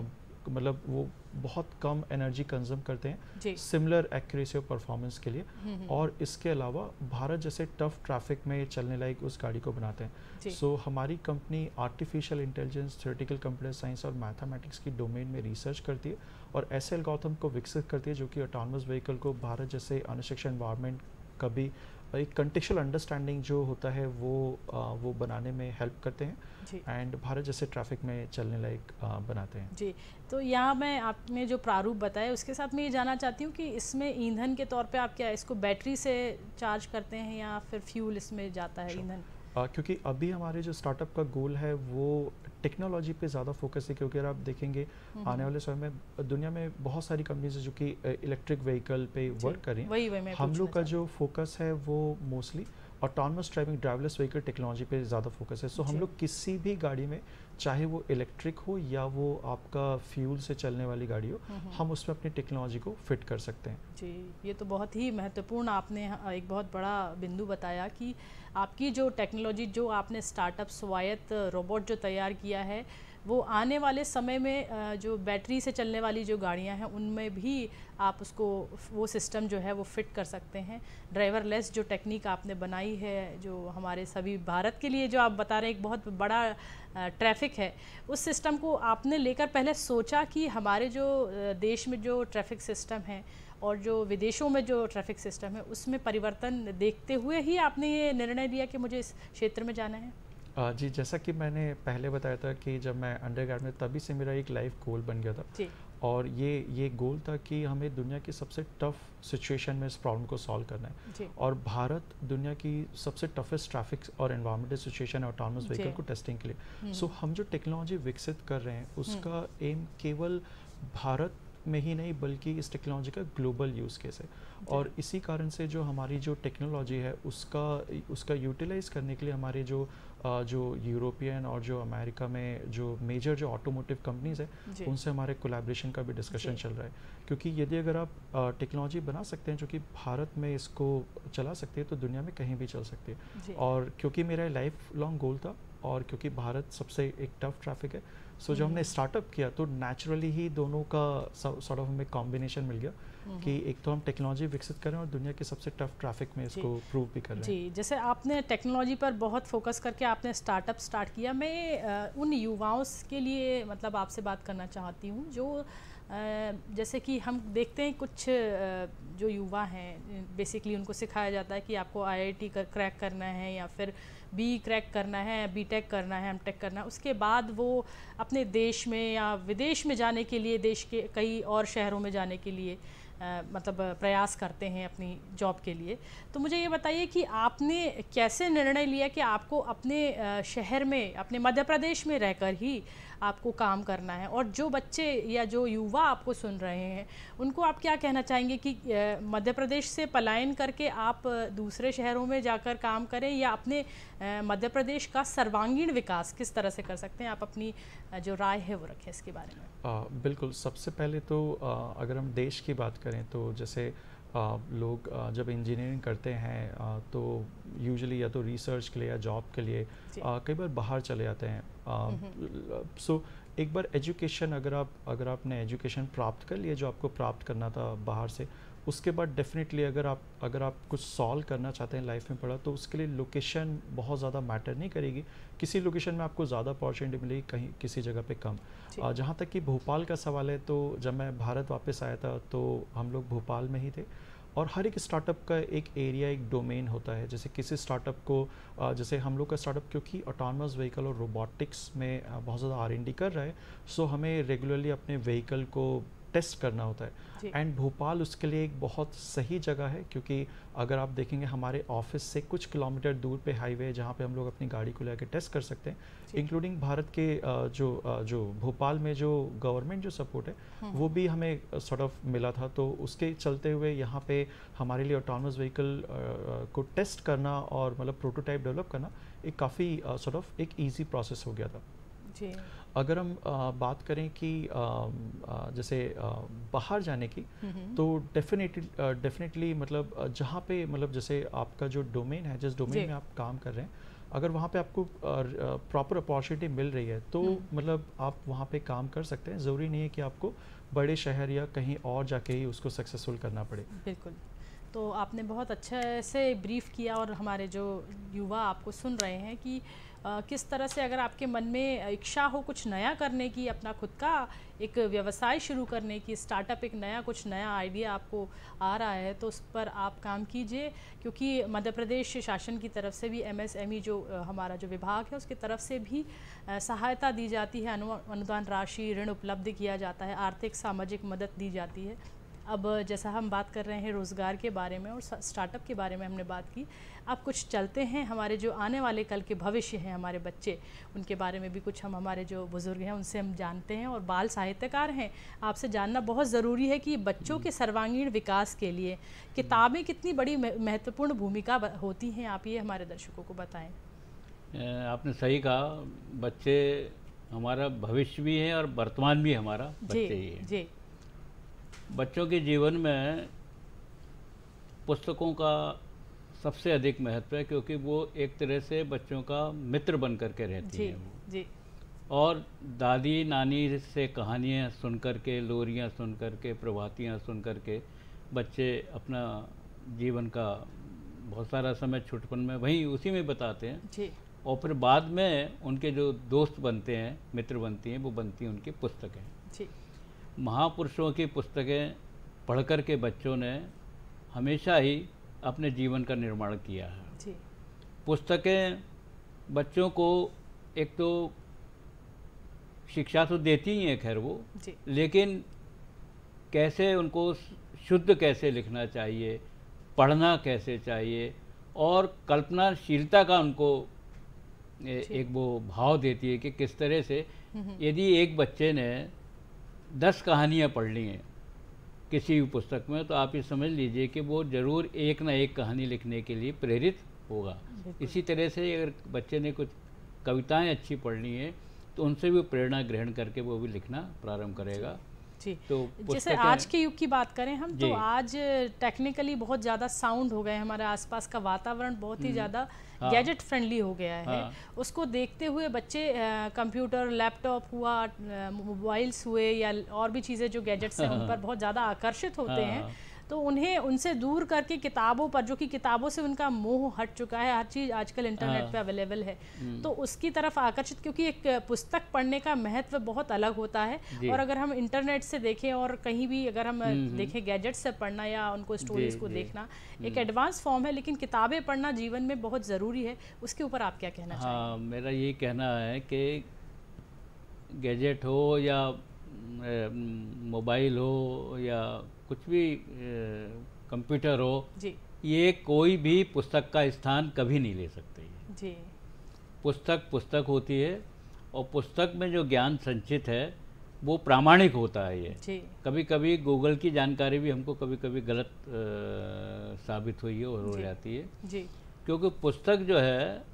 मतलब वो बहुत कम एनर्जी कंज्यूम करते हैं सिमिलर एक्यूरेसी और परफॉर्मेंस के लिए, और इसके अलावा भारत जैसे टफ ट्रैफिक में चलने लायक उस गाड़ी को बनाते हैं। सो हमारी company artificial intelligence, theoretical computer science और मैथमेटिक्स की डोमेन में रिसर्च करती है और ऐसे एल्गोरिथम को विकसित करती है जो कि ऑटोनमस व्हीकल को भारत जैसे अनशिक्षित एनवायरनमेंट का भी एक कंटेक्चुअल अंडरस्टैंडिंग जो होता है वो बनाने में हेल्प करते हैं एंड भारत जैसे ट्रैफिक में चलने लायक बनाते हैं। जी, तो यहाँ मैं आपने जो प्रारूप बताया उसके साथ मैं ये जानना चाहती हूँ कि इसमें ईंधन के तौर पे आप क्या इसको बैटरी से चार्ज करते हैं या फिर फ्यूल इसमें जाता है ईंधन? क्योंकि अभी हमारे जो स्टार्टअप का गोल है वो टेक्नोलॉजी पे ज़्यादा फोकस है, क्योंकि अगर आप देखेंगे आने वाले समय में दुनिया में बहुत सारी कंपनीज है जो कि इलेक्ट्रिक व्हीकल पे वर्क कर रही हैं। हम लोग का जो फोकस है वो mostly autonomous driving, driverless vehicle technology पे ज़्यादा फोकस है। सो हम लोग किसी भी गाड़ी में, चाहे वो इलेक्ट्रिक हो या वो आपका फ्यूल से चलने वाली गाड़ी हो, हम उसमें अपनी टेक्नोलॉजी को फिट कर सकते हैं। जी, ये तो बहुत ही महत्वपूर्ण आपने एक बहुत बड़ा बिंदु बताया कि आपकी जो टेक्नोलॉजी, जो आपने स्टार्टअप स्वायत्त रोबोट जो तैयार किया है, वो आने वाले समय में जो बैटरी से चलने वाली जो गाड़ियां हैं उनमें भी आप उसको वो सिस्टम जो है वो फिट कर सकते हैं। ड्राइवरलेस जो टेक्निक आपने बनाई है, जो हमारे सभी भारत के लिए जो आप बता रहे हैं एक बहुत बड़ा ट्रैफिक है, उस सिस्टम को आपने लेकर पहले सोचा कि हमारे जो देश में जो ट्रैफिक सिस्टम है और जो विदेशों में जो ट्रैफिक सिस्टम है उसमें परिवर्तन देखते हुए ही आपने ये निर्णय लिया कि मुझे इस क्षेत्र में जाना है? जी, जैसा कि मैंने पहले बताया था कि जब मैं अंडरग्रेड में, तभी से मेरा एक लाइफ गोल बन गया था जी। और ये गोल था कि हमें दुनिया की सबसे टफ सिचुएशन में इस प्रॉब्लम को सॉल्व करना है, और भारत दुनिया की सबसे टफेस्ट ट्रैफिक और एनवायरमेंटल सिचुएशन है ऑटोनमस व्हीकल को टेस्टिंग के लिए। सो हम जो टेक्नोलॉजी विकसित कर रहे हैं उसका एम केवल भारत में ही नहीं बल्कि इस टेक्नोलॉजी का ग्लोबल यूज़ केस है, और इसी कारण से जो हमारी जो टेक्नोलॉजी है उसका यूटिलाइज करने के लिए हमारे जो यूरोपियन और जो अमेरिका में जो मेजर जो ऑटोमोटिव कंपनीज है उनसे हमारे कोलैबोरेशन का भी डिस्कशन चल रहा है। क्योंकि यदि अगर आप टेक्नोलॉजी बना सकते हैं जो कि भारत में इसको चला सकते हैं तो दुनिया में कहीं भी चल सकती है। और क्योंकि मेरा लाइफ लॉन्ग गोल था और क्योंकि भारत सबसे एक टफ ट्रैफिक है, सो जब हमने स्टार्टअप किया तो नेचुरली ही दोनों का सॉर्ट ऑफ हमें कॉम्बिनेशन मिल गया कि एक तो हम टेक्नोलॉजी विकसित कर रहे हैं और दुनिया के सबसे टफ ट्रैफिक में इसको प्रूव भी कर रहे हैं। जी, जैसे आपने टेक्नोलॉजी पर बहुत फोकस करके आपने स्टार्टअप स्टार्ट किया, मैं उन युवाओं के लिए मतलब आपसे बात करना चाहती हूँ जो जैसे कि हम देखते हैं कुछ जो युवा हैं बेसिकली उनको सिखाया जाता है कि आपको IIT क्रैक करना है या फिर BE क्रैक करना है, BTech करना है, MTech करना है, उसके बाद वो अपने देश में या विदेश में जाने के लिए, देश के कई और शहरों में जाने के लिए मतलब प्रयास करते हैं अपनी जॉब के लिए। तो मुझे ये बताइए कि आपने कैसे निर्णय लिया कि आपको अपने शहर में, अपने मध्य प्रदेश में रहकर ही आपको काम करना है, और जो बच्चे या जो युवा आपको सुन रहे हैं उनको आप क्या कहना चाहेंगे कि मध्य प्रदेश से पलायन करके आप दूसरे शहरों में जाकर काम करें, या अपने मध्य प्रदेश का सर्वांगीण विकास किस तरह से कर सकते हैं? आप अपनी जो राय है वो रखें इसके बारे में। बिल्कुल, सबसे पहले तो अगर हम देश की बात करें तो जैसे लोग जब इंजीनियरिंग करते हैं तो यूजुअली या तो रिसर्च के लिए या जॉब के लिए कई बार बाहर चले जाते हैं। सो एक बार एजुकेशन, अगर आपने एजुकेशन प्राप्त कर लिया जो आपको प्राप्त करना था बाहर से, उसके बाद डेफिनेटली अगर आप कुछ सॉल्व करना चाहते हैं लाइफ में पढ़ा, तो उसके लिए लोकेशन बहुत ज़्यादा मैटर नहीं करेगी। किसी लोकेशन में आपको ज़्यादा अपॉर्चुनिटी मिलेगी, कहीं किसी जगह पे कम। जहाँ तक कि भोपाल का सवाल है, तो जब मैं भारत वापस आया था तो हम लोग भोपाल में ही थे, और हर एक स्टार्टअप का एक एरिया, एक डोमेन होता है। जैसे किसी स्टार्टअप को जैसे हम लोग का स्टार्टअप क्योंकि ऑटोनमस व्हीकल और रोबोटिक्स में बहुत ज़्यादा R&D कर रहा है, सो हमें रेगुलरली अपने व्हीकल को टेस्ट करना होता है। एंड भोपाल उसके लिए एक बहुत सही जगह है, क्योंकि अगर आप देखेंगे हमारे ऑफिस से कुछ किलोमीटर दूर पे हाईवे है जहाँ पे हम लोग अपनी गाड़ी को लेकर टेस्ट कर सकते हैं। इंक्लूडिंग भारत के जो भोपाल में जो गवर्नमेंट जो सपोर्ट है वो भी हमें सॉर्ट ऑफ मिला था, तो उसके चलते हुए यहाँ पे हमारे लिए ऑटोनमस व्हीकल को टेस्ट करना और मतलब प्रोटोटाइप डेवलप करना एक काफ़ी सॉर्ट ऑफ एक ईजी प्रोसेस हो गया था। जी। अगर हम बात करें कि जैसे बाहर जाने की, तो डेफिनेटली मतलब जहाँ पे मतलब जैसे आपका जो डोमेन है, जिस डोमेन में आप काम कर रहे हैं, अगर वहाँ पे आपको प्रॉपर अपॉर्चुनिटी मिल रही है तो मतलब आप वहाँ पे काम कर सकते हैं। ज़रूरी नहीं है कि आपको बड़े शहर या कहीं और जाके ही उसको सक्सेसफुल करना पड़े। बिल्कुल। तो आपने बहुत अच्छे से ब्रीफ किया, और हमारे जो युवा आपको सुन रहे हैं कि किस तरह से अगर आपके मन में इच्छा हो कुछ नया करने की, अपना खुद का एक व्यवसाय शुरू करने की, स्टार्टअप, एक नया कुछ नया आइडिया आपको आ रहा है, तो उस पर आप काम कीजिए। क्योंकि मध्य प्रदेश शासन की तरफ से भी MSME जो हमारा जो विभाग है उसकी तरफ से भी सहायता दी जाती है, अनुदान राशि, ऋण उपलब्ध किया जाता है, आर्थिक सामाजिक मदद दी जाती है। अब जैसा हम बात कर रहे हैं रोज़गार के बारे में और स्टार्टअप के बारे में हमने बात की, अब कुछ चलते हैं हमारे जो आने वाले कल के भविष्य हैं, हमारे बच्चे, उनके बारे में भी कुछ हम, हमारे जो बुज़ुर्ग हैं उनसे हम जानते हैं, और बाल साहित्यकार हैं, आपसे जानना बहुत ज़रूरी है कि बच्चों के सर्वांगीण विकास के लिए किताबें कितनी बड़ी महत्वपूर्ण भूमिका होती हैं, आप ये हमारे दर्शकों को बताएँ। आपने सही कहा, बच्चे हमारा भविष्य भी है और वर्तमान भी हमारा बच्चे ही है। जी। बच्चों के जीवन में पुस्तकों का सबसे अधिक महत्व है, क्योंकि वो एक तरह से बच्चों का मित्र बन कर के रहती हैं वो। जी। और दादी नानी से कहानियाँ सुन कर के, लोरियाँ सुन कर के, प्रभातियाँ सुन कर के बच्चे अपना जीवन का बहुत सारा समय छुटपन में वहीं उसी में बताते हैं। जी। और फिर बाद में उनके जो दोस्त बनते हैं, मित्र बनती हैं, वो बनती हैं उनकी पुस्तकें। जी। महापुरुषों की पुस्तकें पढ़कर के बच्चों ने हमेशा ही अपने जीवन का निर्माण किया है। जी। पुस्तकें बच्चों को एक तो शिक्षा तो देती ही हैं, खैर वो, लेकिन कैसे उनको शुद्ध कैसे लिखना चाहिए, पढ़ना कैसे चाहिए, और कल्पनाशीलता का उनको एक वो भाव देती है कि किस तरह से यदि एक बच्चे ने 10 कहानियाँ पढ़ ली हैं किसी भी पुस्तक में, तो आप ये समझ लीजिए कि वो ज़रूर एक ना एक कहानी लिखने के लिए प्रेरित होगा। इसी तरह से अगर बच्चे ने कुछ कविताएं अच्छी पढ़नी है तो उनसे भी प्रेरणा ग्रहण करके वो भी लिखना प्रारंभ करेगा। जी। तो जैसे आज के युग की बात करें हम, तो आज टेक्निकली बहुत ज़्यादा साउंड हो गए, हमारे आसपास का वातावरण बहुत ही ज़्यादा गैजेट फ्रेंडली हो गया है। उसको देखते हुए बच्चे कंप्यूटर, लैपटॉप हुआ, मोबाइल्स हुए, या और भी चीज़ें जो गैजेट्स हैं उन पर बहुत ज़्यादा आकर्षित होते हैं। तो उन्हें उनसे दूर करके किताबों पर, जो कि किताबों से उनका मोह हट चुका है, हर चीज़ आजकल इंटरनेट पे अवेलेबल है, तो उसकी तरफ आकर्षित, क्योंकि एक पुस्तक पढ़ने का महत्व बहुत अलग होता है। और अगर हम इंटरनेट से देखें और कहीं भी अगर हम देखें गैजेट से पढ़ना या उनको स्टोरीज को देखना एक एडवांस फॉर्म है, लेकिन किताबें पढ़ना जीवन में बहुत ज़रूरी है। उसके ऊपर आप क्या कहना चाहेंगे? हाँ, मेरा यही कहना है कि गैजेट हो या मोबाइल हो या कुछ भी कंप्यूटर हो जी, ये कोई भी पुस्तक का स्थान कभी नहीं ले सकते जी। पुस्तक पुस्तक होती है और पुस्तक में जो ज्ञान संचित है वो प्रामाणिक होता है ये जी। कभी कभी गूगल की जानकारी भी हमको कभी कभी गलत साबित हुई है और हो जाती है जी। क्योंकि पुस्तक जो है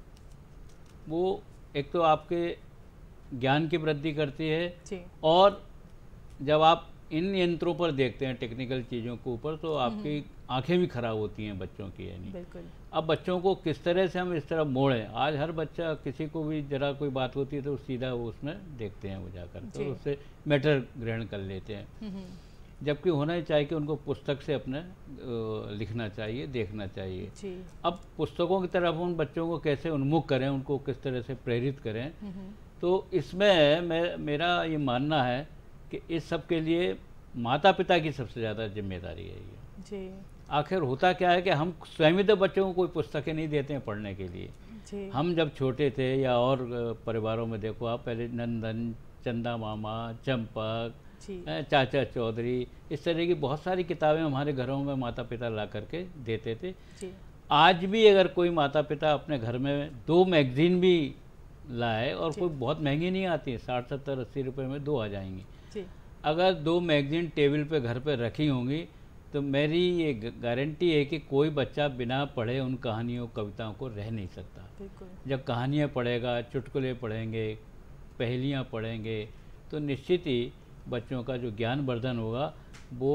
वो एक तो आपके ज्ञान की वृद्धि करती है जी। और जब आप इन यंत्रों पर देखते हैं टेक्निकल चीज़ों के ऊपर तो आपकी आंखें भी खराब होती हैं बच्चों की, यानी बिल्कुल। अब बच्चों को किस तरह से हम इस तरह मोड़ें। आज हर बच्चा, किसी को भी जरा कोई बात होती है तो सीधा वो उसमें देखते हैं वो जाकर, तो उससे मैटर ग्रहण कर लेते हैं, जबकि होना ही चाहिए कि उनको पुस्तक से अपने लिखना चाहिए, देखना चाहिए। अब पुस्तकों की तरफ उन बच्चों को कैसे उन्मुख करें, उनको किस तरह से प्रेरित करें, तो इसमें मेरा ये मानना है कि इस सब के लिए माता पिता की सबसे ज़्यादा जिम्मेदारी है ये जी। आखिर होता क्या है कि हम स्वयं तो बच्चों को कोई पुस्तकें नहीं देते हैं पढ़ने के लिए जी। हम जब छोटे थे या और परिवारों में देखो आप, पहले नंदन, चंदा मामा, चंपक, चाचा चौधरी, इस तरह की बहुत सारी किताबें हमारे घरों में माता पिता ला करके देते थे जी। आज भी अगर कोई माता पिता अपने घर में 2 मैगजीन भी लाए, और कोई बहुत महंगी नहीं आती है, 60-70-80 रुपये में 2 आ जाएंगी, अगर 2 मैगजीन टेबल पे घर पे रखी होंगी तो मेरी ये गारंटी है कि कोई बच्चा बिना पढ़े उन कहानियों कविताओं को रह नहीं सकता। जब कहानियाँ पढ़ेगा, चुटकुले पढ़ेंगे, पहेलियाँ पढ़ेंगे, तो निश्चित ही बच्चों का जो ज्ञान वर्धन होगा वो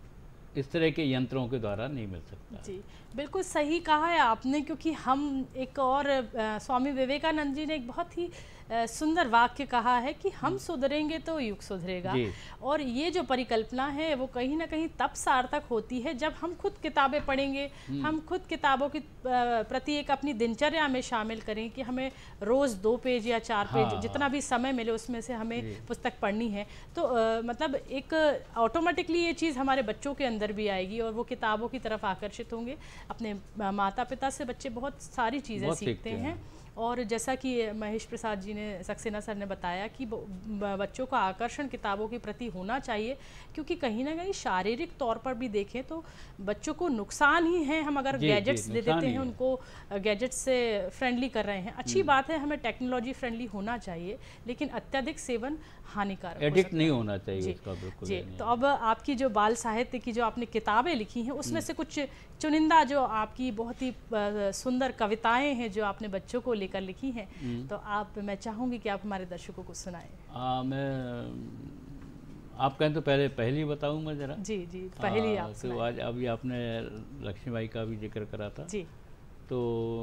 इस तरह के यंत्रों के द्वारा नहीं मिल सकता जी। बिल्कुल सही कहा है आपने, क्योंकि हम एक और स्वामी विवेकानंद जी ने एक बहुत ही सुंदर वाक्य कहा है कि हम सुधरेंगे तो युग सुधरेगा, और ये जो परिकल्पना है वो कहीं ना कहीं तब सार्थक होती है जब हम खुद किताबें पढ़ेंगे, हम खुद किताबों की प्रति एक अपनी दिनचर्या में शामिल करें कि हमें रोज़ 2 पेज या 4 पेज जितना भी समय मिले उसमें से हमें पुस्तक पढ़नी है, तो मतलब एक ऑटोमेटिकली ये चीज़ हमारे बच्चों के अंदर भी आएगी और वो किताबों की तरफ आकर्षित होंगे। अपने माता पिता से बच्चे बहुत सारी चीज़ें सीखते हैं, और जैसा कि महेश प्रसाद जी ने, सक्सेना सर ने बताया कि बच्चों का आकर्षण किताबों के प्रति होना चाहिए, क्योंकि कहीं ना कहीं शारीरिक तौर पर भी देखें तो बच्चों को नुकसान ही है हम अगर गैजेट्स दे देते हैं उनको, गैजेट्स से फ्रेंडली कर रहे हैं। अच्छी बात है, हमें टेक्नोलॉजी फ्रेंडली होना चाहिए, लेकिन अत्यधिक सेवन हानिकारक, एडिक्ट नहीं होना चाहिए इसका, बिल्कुल जी। तो अब आपकी जो बाल साहित्य की जो आपने किताबें लिखी हैं उसमें से कुछ चुनिंदा जो आपकी बहुत ही सुंदर कविताएं हैं जो आपने बच्चों को लेकर लिखी हैं, तो मैं चाहूँगी कि आप हमारे दर्शकों को सुनाएं। मैं आप कहें तो पहली बताऊं मैं जरा। जी जी, पहली आप तो आज अभी आपने लक्ष्मीबाई का भी जिक्र करा था जी, तो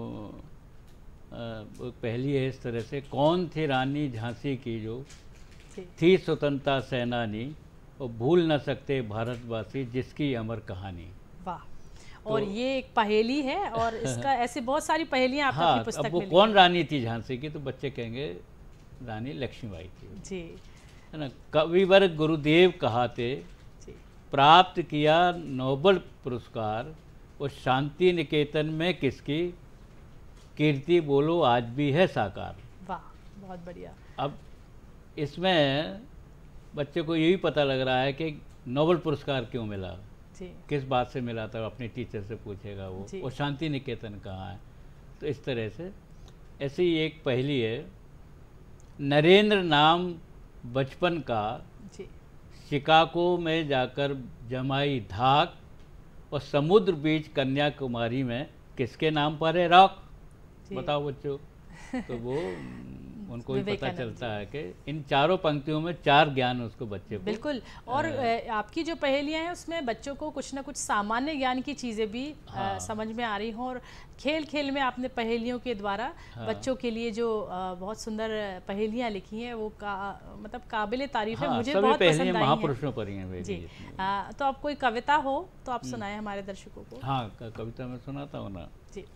पहली है इस तरह से, कौन थी रानी झांसी की जो थी स्वतंत्रता सेनानी, और भूल न सकते भारतवासी जिसकी अमर कहानी। वाह। तो और ये एक पहेली है और इसका ऐसे बहुत सारी पहेलियां आपकी हाँ, पुस्तक अब वो में कौन रानी थी झांसी की, तो बच्चे कहेंगे रानी लक्ष्मीबाई थी जी, है ना। कविवर गुरुदेव कहाते प्राप्त किया नोबेल पुरस्कार, वो शांति निकेतन में किसकी कीर्ति बोलो आज भी है साकार। वाह, बहुत बढ़िया। अब इसमें बच्चे को यही पता लग रहा है कि नोबेल पुरस्कार क्यों मिला, किस बात से मिला था, अपने टीचर से पूछेगा वो शांति निकेतन कहाँ है। तो इस तरह से ऐसी ही एक पहेली है, नरेंद्र नाम बचपन का शिकागो में जाकर जमाई धाक, और समुद्र बीच कन्याकुमारी में किसके नाम पर है रॉक। बताओ बच्चों। तो वो उनको भी पता चलता है कि इन चारों पंक्तियों में 4 ज्ञान उसको बच्चे को। बिल्कुल, और आपकी जो पहेलियां हैं उसमें बच्चों को कुछ ना कुछ सामान्य ज्ञान की चीज़ें भी समझ में आ रही हों, और खेल खेल में आपने पहेलियों के द्वारा बच्चों के लिए जो बहुत सुंदर पहेलियां लिखी हैं वो मतलब काबिल तारीफ है। मुझे बहुत पसंद आई हैं। महापुरुषों पर ही हैं जी। तो आप कोई कविता हो तो आप सुनाएं हमारे दर्शकों को। हाँ, कविता मैं सुनाता हूँ ना जी।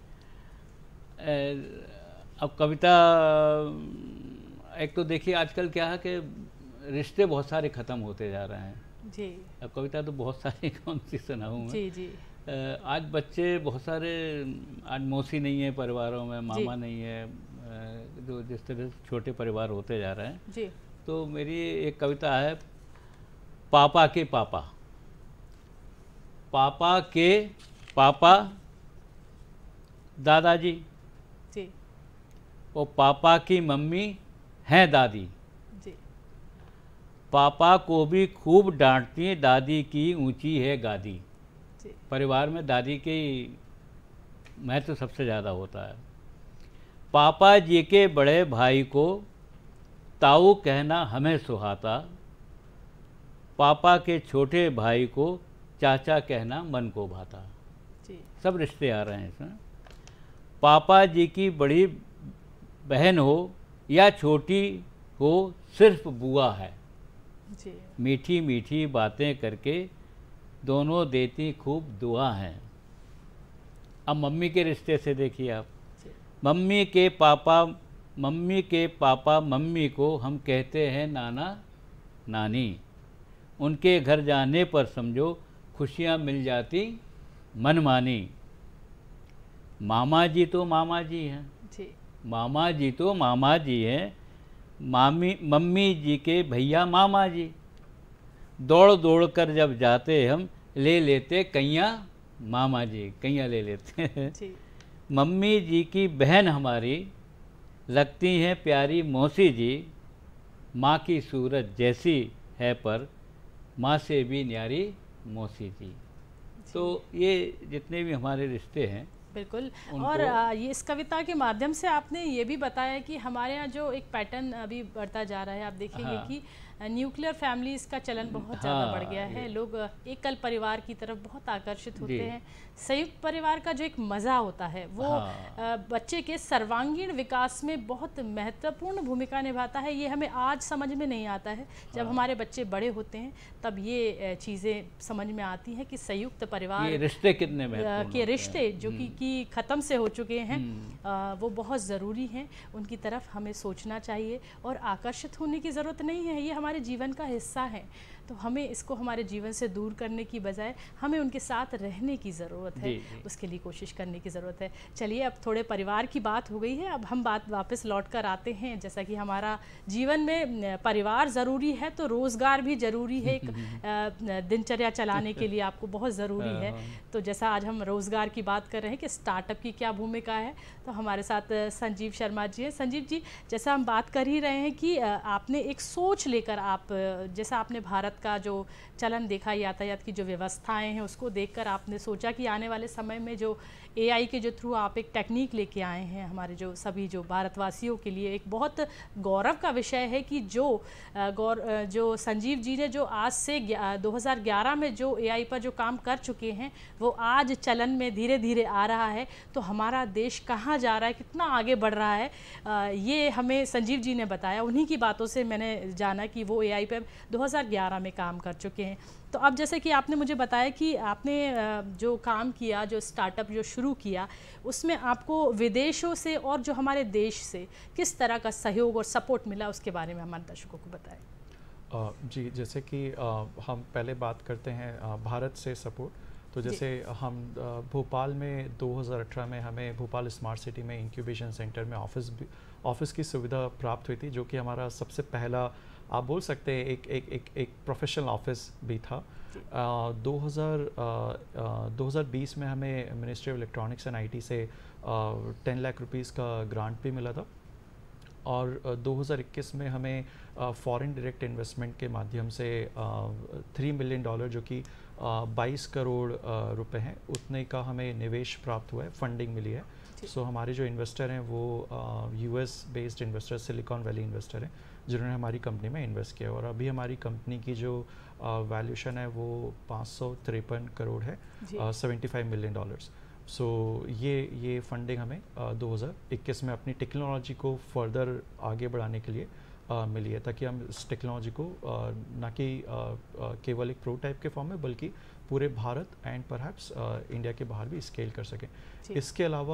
अब कविता, एक तो देखिए आजकल क्या है कि रिश्ते बहुत सारे ख़त्म होते जा रहे हैं जी। अब कविता तो बहुत सारी कौन सी सुनाऊँ मैं। जी जी। आज बच्चे बहुत सारे, आज मौसी नहीं है परिवारों में, मामा नहीं है, जो जिस तरह से छोटे परिवार होते जा रहे हैं जी। तो मेरी एक कविता है, पापा के पापा। पापा के पापा दादाजी जी। और पापा की मम्मी हैं दादी जी। पापा को भी खूब डांटती, दादी की ऊंची है गादी। जी। परिवार में दादी की महत्व सबसे ज़्यादा होता है। पापा जी के बड़े भाई को ताऊ कहना हमें सुहाता, पापा के छोटे भाई को चाचा कहना मन को भाता। जी। सब रिश्ते आ रहे हैं इसमें। पापा जी की बड़ी बहन हो या छोटी हो, सिर्फ बुआ है। जी। मीठी मीठी बातें करके दोनों देती खूब दुआ हैं। अब मम्मी के रिश्ते से देखिए आप, मम्मी के पापा मम्मी को हम कहते हैं नाना नानी। उनके घर जाने पर समझो खुशियाँ मिल जाती मनमानी। मामा जी तो मामा जी हैं जी। मामा जी तो मामा जी हैं, मम्मी जी के भैया मामा जी। दौड़ दौड़ कर जब जाते हम ले लेते कैया मामा जी, कैया ले लेते हैं। मम्मी जी की बहन हमारी लगती हैं प्यारी मौसी जी। माँ की सूरत जैसी है पर माँ से भी न्यारी मौसी जी। तो ये जितने भी हमारे रिश्ते हैं बिल्कुल। और ये इस कविता के माध्यम से आपने ये भी बताया कि हमारे यहाँ जो एक पैटर्न अभी बढ़ता जा रहा है, आप देखेंगे कि न्यूक्लियर फैमिलीज़ का चलन बहुत ज़्यादा बढ़ गया है। लोग एकल परिवार की तरफ बहुत आकर्षित होते हैं। संयुक्त परिवार का जो एक मज़ा होता है वो बच्चे के सर्वांगीण विकास में बहुत महत्वपूर्ण भूमिका निभाता है। ये हमें आज समझ में नहीं आता है, जब हमारे बच्चे बड़े होते हैं तब ये चीज़ें समझ में आती हैं कि संयुक्त परिवार, ये रिश्ते कितने महत्वपूर्ण के रिश्ते जो कि ख़त्म से हो चुके हैं, वो बहुत ज़रूरी हैं। उनकी तरफ हमें सोचना चाहिए और आकर्षित होने की ज़रूरत नहीं है। ये हमारे जीवन का हिस्सा है, तो हमें इसको हमारे जीवन से दूर करने की बजाय हमें उनके साथ रहने की ज़रूरत है, उसके लिए कोशिश करने की ज़रूरत है। चलिए, अब थोड़े परिवार की बात हो गई है, अब हम बात वापस लौट कर आते हैं। जैसा कि हमारा जीवन में परिवार ज़रूरी है तो रोज़गार भी ज़रूरी है। एक दिनचर्या चलाने के लिए आपको बहुत ज़रूरी है। तो जैसा आज हम रोज़गार की बात कर रहे हैं कि स्टार्टअप की क्या भूमिका है, तो हमारे साथ संजीव शर्मा जी हैं। संजीव जी, जैसा हम बात कर ही रहे हैं कि आपने एक सोच लेकर, आप जैसा आपने भारत का जो चलन देखा, यातायात की जो व्यवस्थाएं हैं उसको देखकर आपने सोचा कि आने वाले समय में जो एआई के जो थ्रू आप एक टेक्निक लेके आए हैं, हमारे जो सभी जो भारतवासियों के लिए एक बहुत गौरव का विषय है कि जो संजीव जी ने जो आज से 2011 में जो एआई पर जो काम कर चुके हैं वो आज चलन में धीरे धीरे आ रहा है। तो हमारा देश कहाँ जा रहा है, कितना आगे बढ़ रहा है, ये हमें संजीव जी ने बताया। उन्हीं की बातों से मैंने जाना कि वो एआई पे 2011 में काम कर चुके हैं। तो अब जैसे कि आपने मुझे बताया कि आपने जो काम किया, जो स्टार्टअप जो शुरू किया, उसमें आपको विदेशों से और जो हमारे देश से किस तरह का सहयोग और सपोर्ट मिला, उसके बारे में हमारे दर्शकों को बताएं। जी, जैसे कि हम पहले बात करते हैं भारत से सपोर्ट, तो जैसे हम भोपाल में 2018 में हमें भोपाल स्मार्ट सिटी में इंक्यूबेशन सेंटर में ऑफिस की सुविधा प्राप्त हुई थी, जो कि हमारा सबसे पहला, आप बोल सकते हैं, एक प्रोफेशनल ऑफिस भी था। 2020 में हमें ministry of electronics and IT से 10 लाख रुपीस का ग्रांट भी मिला था। और 2021 में हमें फॉरेन डायरेक्ट इन्वेस्टमेंट के माध्यम से $3 मिलियन, जो कि 22 करोड़ रुपए हैं, उतने का हमें निवेश प्राप्त हुआ है, फंडिंग मिली है। सो हमारे जो इन्वेस्टर हैं वो US based investor, Silicon Valley investor हैं, जिन्होंने हमारी कंपनी में इन्वेस्ट किया। और अभी हमारी कंपनी की जो वैल्यूशन है वो 553 करोड़ है, $75 मिलियन। सो ये फंडिंग हमें 2021 में अपनी टेक्नोलॉजी को फर्दर आगे बढ़ाने के लिए मिली है, ताकि हम इस टेक्नोलॉजी को ना कि केवल एक प्रोटोटाइप के फॉर्म में बल्कि पूरे भारत एंड परहैप्स इंडिया के बाहर भी स्केल कर सकें। इसके अलावा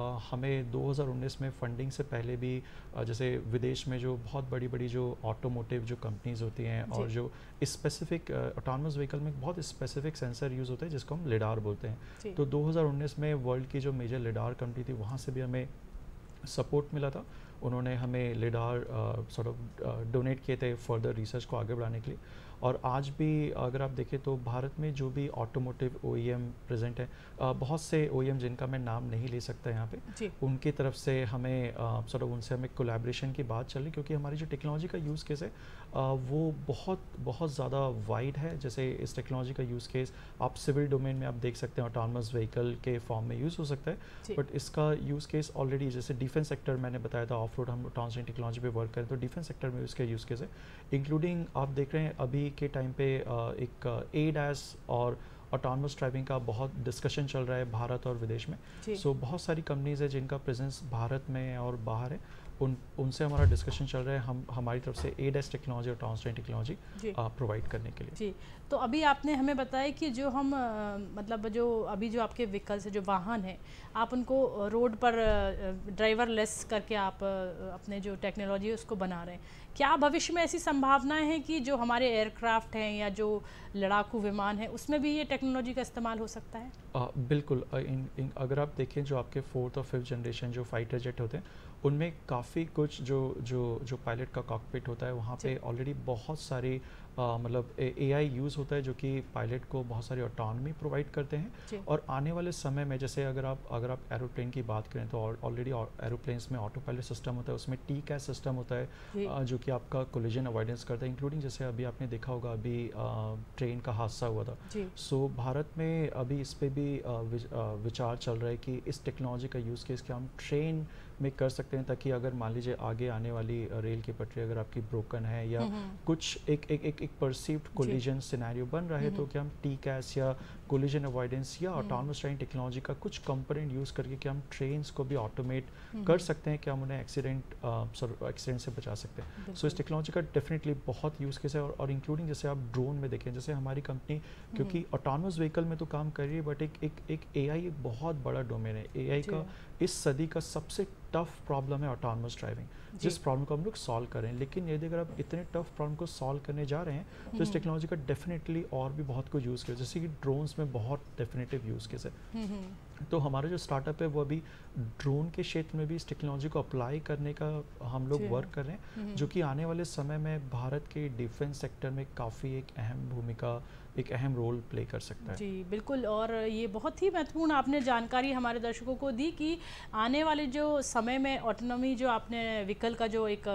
हमें 2019 में फंडिंग से पहले भी जैसे विदेश में जो बहुत बड़ी बड़ी जो ऑटोमोटिव जो कंपनीज होती हैं और जो स्पेसिफिक ऑटोनमस व्हीकल में बहुत स्पेसिफिक सेंसर यूज़ होता है जिसको हम लिडार बोलते हैं, तो 2019 में वर्ल्ड की जो मेजर लिडार कंपनी थी वहाँ से भी हमें सपोर्ट मिला था। उन्होंने हमें लिडार सॉर्ट ऑफ डोनेट किए थे फर्दर रिसर्च को आगे बढ़ाने के लिए। और आज भी अगर आप देखें तो भारत में जो भी ऑटोमोटिव OEM प्रेजेंट है, बहुत से OEM जिनका मैं नाम नहीं ले सकता यहाँ पे, उनकी तरफ से हमें सॉर्ट ऑफ उनसे हमें कोलैबोरेशन की बात चली, क्योंकि हमारी जो टेक्नोलॉजी का यूज़ केस है वो बहुत ज़्यादा वाइड है। जैसे इस टेक्नोलॉजी का यूज़ केस आप सिविल डोमेन में आप देख सकते हैं ऑटोनमस व्हीकल के फॉर्म में यूज़ हो सकता है, बट इसका यूज़ केस ऑलरेडी जैसे डिफेंस सेक्टर मैंने बताया था, ऑफ रोड हम ऑटोनमस टेक्नोलॉजी पे वर्क करें तो डिफेंस सेक्टर में इसका यूज़ केस है। इंक्लूडिंग आप देख रहे हैं अभी के टाइम पे एक ADAS और ऑटोनमस ड्राइविंग का बहुत डिस्कशन चल रहा है भारत और विदेश में। सो बहुत सारी कंपनीज है जिनका प्रेजेंस भारत में और बाहर है, उनसे हमारा डिस्कशन चल रहा है हम हमारी तरफ से ADAS टेक्नोलॉजी और ऑटोनमस टेक्नोलॉजी प्रोवाइड करने के लिए। जी, तो अभी आपने हमें बताया कि जो हम मतलब जो अभी जो आपके व्हीकल्स है, जो वाहन है, आप उनको रोड पर ड्राइवर लेस करके आप अपने जो टेक्नोलॉजी है उसको बना रहे हैं। क्या भविष्य में ऐसी संभावनाएं हैं कि जो हमारे एयरक्राफ्ट हैं या जो लड़ाकू विमान है उसमें भी ये टेक्नोलॉजी का इस्तेमाल हो सकता है? बिल्कुल। अगर आप देखें जो आपके 4th और 5th जनरेशन जो फाइटर जेट होते हैं उनमें काफ़ी कुछ जो पायलट का कॉकपिट होता है वहाँ पे ऑलरेडी बहुत सारी मतलब AI यूज़ होता है जो कि पायलट को बहुत सारी ऑटोनॉमी प्रोवाइड करते हैं। और आने वाले समय में जैसे अगर आप एरोप्लेन की बात करें तो ऑलरेडी एरोप्लेन्स में ऑटो पायलट सिस्टम होता है, उसमें TCAS सिस्टम होता है जो कि आपका कोलिजन अवॉइडेंस करता है। इंक्लूडिंग जैसे अभी आपने देखा होगा अभी ट्रेन का हादसा हुआ था, सो भारत में अभी इस पर भी विचार चल रहा है कि इस टेक्नोलॉजी का यूज़ केस क्या हम ट्रेन में कर सकते हैं, ताकि अगर मान लीजिए आगे आने वाली रेल की पटरी अगर आपकी ब्रोकन है या कुछ एक परसीव्ड कोलिजन सिनेरियो बन रहा है तो क्या हम TCAS या कोलिजन अवॉइडेंस या ऑटोनमस ड्राइविंग टेक्नोलॉजी का कुछ कंपोनेंट यूज़ करके क्या हम ट्रेन्स को भी ऑटोमेट कर सकते हैं, क्या हम उन्हें एक्सीडेंट से बचा सकते हैं। सो इस टेक्नोलॉजी का डेफिनेटली बहुत यूज़ केस है। और इंक्लूडिंग जैसे आप ड्रोन में देखें, जैसे हमारी कंपनी क्योंकि ऑटोनमस व्हीकल में तो काम कर रही है, बट एक AI एक बहुत बड़ा डोमेन है। AI का इस सदी का सबसे टफ प्रॉब्लम है ऑटोनमस ड्राइविंग, जिस प्रॉब्लम को हम लोग सॉल्व कर रहे हैं। लेकिन यदि अगर आप इतने टफ प्रॉब्लम को सॉल्व करने जा रहे हैं तो इस टेक्नोलॉजी का डेफिनेटली और भी बहुत कुछ यूज़ किया, जैसे कि ड्रोन्स में बहुत डेफिनेटिव यूज़ केस है। तो हमारा जो स्टार्टअप है वो अभी ड्रोन के क्षेत्र में भी इस टेक्नोलॉजी को अप्लाई करने का हम लोग वर्क कर रहे हैं, जो कि आने वाले समय में भारत के डिफेंस सेक्टर में काफ़ी एक अहम भूमिका, एक अहम रोल प्ले कर सकता है। जी बिल्कुल, और ये बहुत ही महत्वपूर्ण आपने जानकारी हमारे दर्शकों को दी कि आने वाले जो समय में ऑटोनॉमी जो आपने व्हीकल का जो एक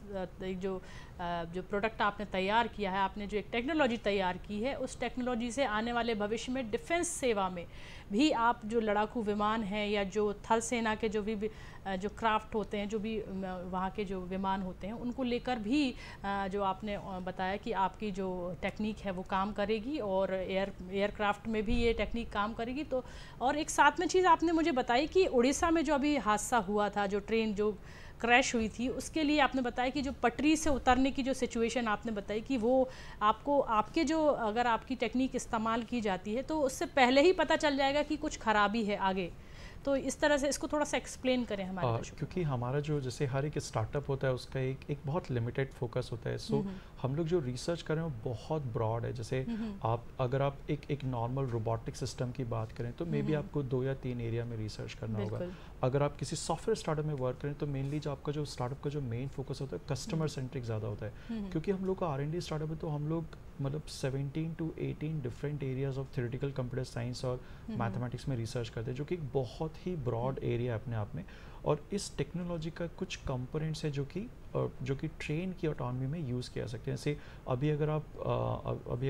जो प्रोडक्ट आपने तैयार किया है, आपने जो एक टेक्नोलॉजी तैयार की है, उस टेक्नोलॉजी से आने वाले भविष्य में डिफेंस सेवा में भी आप जो लड़ाकू विमान हैं या जो थल सेना के जो भी जो क्राफ्ट होते हैं, जो भी वहाँ के जो विमान होते हैं, उनको लेकर भी जो आपने बताया कि आपकी जो टेक्निक है वो काम करेगी और एयरक्राफ्ट में भी ये टेक्निक काम करेगी। तो और एक साथ में चीज़ आपने मुझे बताई कि उड़ीसा में जो अभी हादसा हुआ था, जो ट्रेन जो क्रैश हुई थी, उसके लिए आपने बताया कि जो पटरी से उतरने की जो सिचुएशन आपने बताई कि वो आपको आपके जो अगर आपकी टेक्निक इस्तेमाल की जाती है तो उससे पहले ही पता चल जाएगा कि कुछ खराबी है आगे। तो इस तरह से इसको थोड़ा सा एक्सप्लेन करें हमारे दर्शकों। क्योंकि हमारा जो जैसे हर एक स्टार्टअप होता है उसका एक बहुत लिमिटेड फोकस होता है। सो हम लोग जो रिसर्च कर रहे हैं वो बहुत ब्रॉड है। जैसे अगर आप एक नॉर्मल रोबोटिक सिस्टम की बात करें तो मे बी आपको 2 या 3 एरिया में रिसर्च करना होगा। अगर आप किसी सॉफ्टवेयर स्टार्टअप में वर्क करें तो मेनली जो आपका जो स्टार्टअप का जो मेन फोकस होता है कस्टमर सेंट्रिक ज़्यादा होता है। क्योंकि हम लोग का R&D स्टार्टअप है तो हम लोग मतलब 17 to 18 different areas of theoretical computer science और मैथमेटिक्स में रिसर्च करते हैं, जो कि एक बहुत ही ब्रॉड एरिया है अपने आप में। और इस टेक्नोलॉजी का कुछ कंपोनेंट्स है जो कि ट्रेन की ऑटोनॉमी में यूज़ किया जा सकते हैं। जैसे अभी अगर आप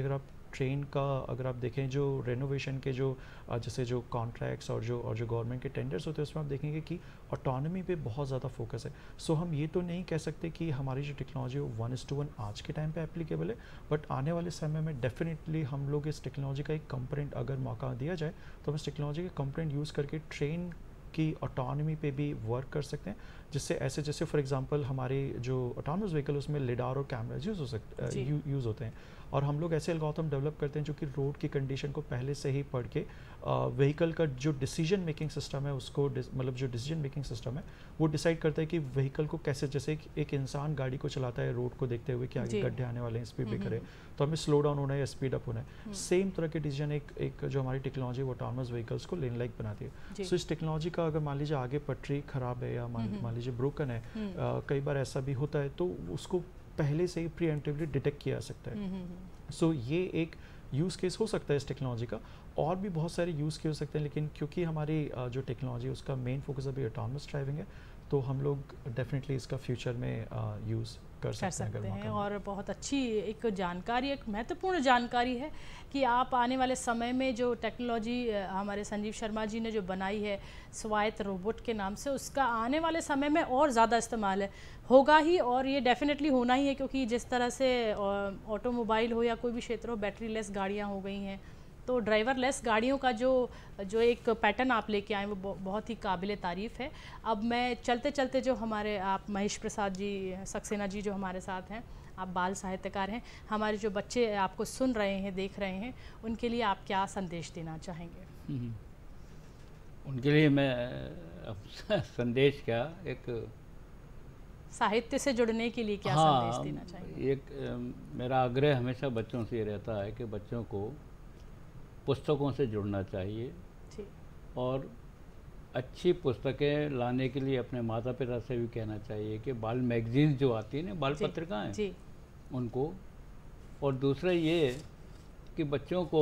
ट्रेन का अगर आप देखें जो रेनोवेशन के जो जैसे जो कॉन्ट्रैक्ट्स और जो गवर्नमेंट के टेंडर्स होते हैं उसमें आप देखेंगे कि ऑटोनॉमी पे बहुत ज़्यादा फोकस है। सो हम ये तो नहीं कह सकते कि हमारी जो टेक्नोलॉजी वो 1:1 आज के टाइम पे एप्लीकेबल है, बट आने वाले समय में डेफिनेटली हम लोग इस टेक्नोलॉजी का एक कंपोनेंट अगर मौका दिया जाए तो हम इस टेक्नोलॉजी का कंपोनेंट यूज़ करके ट्रेन की ऑटोनॉमी पे भी वर्क कर सकते हैं, जिससे ऐसे जैसे फॉर एग्जांपल हमारे जो ऑटोनमस व्हीकल उसमें लिडार और कैमराज यूज़ होते हैं, और हम लोग ऐसे एल्गोरिथम डेवलप करते हैं जो कि रोड की कंडीशन को पहले से ही पढ़ के व्हीकल का जो डिसीजन मेकिंग सिस्टम है उसको मतलब जो डिसीजन मेकिंग सिस्टम है वो डिसाइड करता है कि व्हीकल को कैसे, जैसे एक इंसान गाड़ी को चलाता है रोड को देखते हुए कि आगे गड्ढे आने वाले हैं, स्पीड ब्रेकर है, तो हमें स्लो डाउन होना है या स्पीड अप होना है। सेम तरह के डिसीजन एक जो हमारी टेक्नोलॉजी वो ऑटोनमस व्हीकल्स को लेन लाइक बनाती है। सो इस टेक्नोलॉजी का अगर मान लीजिए आगे पटरी खराब है या मान लीजिए ब्रोकन है, कई बार ऐसा भी होता है, तो उसको पहले से ही प्रीएम्प्टिवली डिटेक्ट किया जा सकता है। सो ये एक यूज़ केस हो सकता है इस टेक्नोलॉजी का, और भी बहुत सारे यूज़ केस हो सकते हैं, लेकिन क्योंकि हमारी जो टेक्नोलॉजी उसका मेन फोकस अभी ऑटोनमस ड्राइविंग है, तो हम लोग डेफिनेटली इसका फ्यूचर में यूज़ कर सकते हैं। और बहुत अच्छी एक जानकारी, एक महत्वपूर्ण जानकारी है कि आप आने वाले समय में जो टेक्नोलॉजी हमारे संजीव शर्मा जी ने जो बनाई है स्वायत्त रोबोट के नाम से, उसका आने वाले समय में और ज़्यादा इस्तेमाल होगा ही, और ये डेफिनेटली होना ही है, क्योंकि जिस तरह से ऑटोमोबाइल हो या कोई भी क्षेत्र हो बैटरी लेस गाड़ियाँ हो गई हैं, तो ड्राइवर लेस गाड़ियों का जो एक पैटर्न आप लेके आए वो बहुत ही काबिल तारीफ़ है। अब मैं चलते चलते जो हमारे आप महेश प्रसाद जी सक्सेना जी जो हमारे साथ हैं, आप बाल साहित्यकार हैं, हमारे जो बच्चे आपको सुन रहे हैं देख रहे हैं उनके लिए आप क्या संदेश देना चाहेंगे? उनके लिए मैं संदेश क्या, एक साहित्य से जुड़ने के लिए क्या संदेश देना चाहेंगे? एक मेरा आग्रह हमेशा बच्चों से ये रहता है कि बच्चों को पुस्तकों से जुड़ना चाहिए, और अच्छी पुस्तकें लाने के लिए अपने माता पिता से भी कहना चाहिए कि बाल मैगजीन जो आती है ना, बाल पत्रिकाएं, उनको, और दूसरा ये कि बच्चों को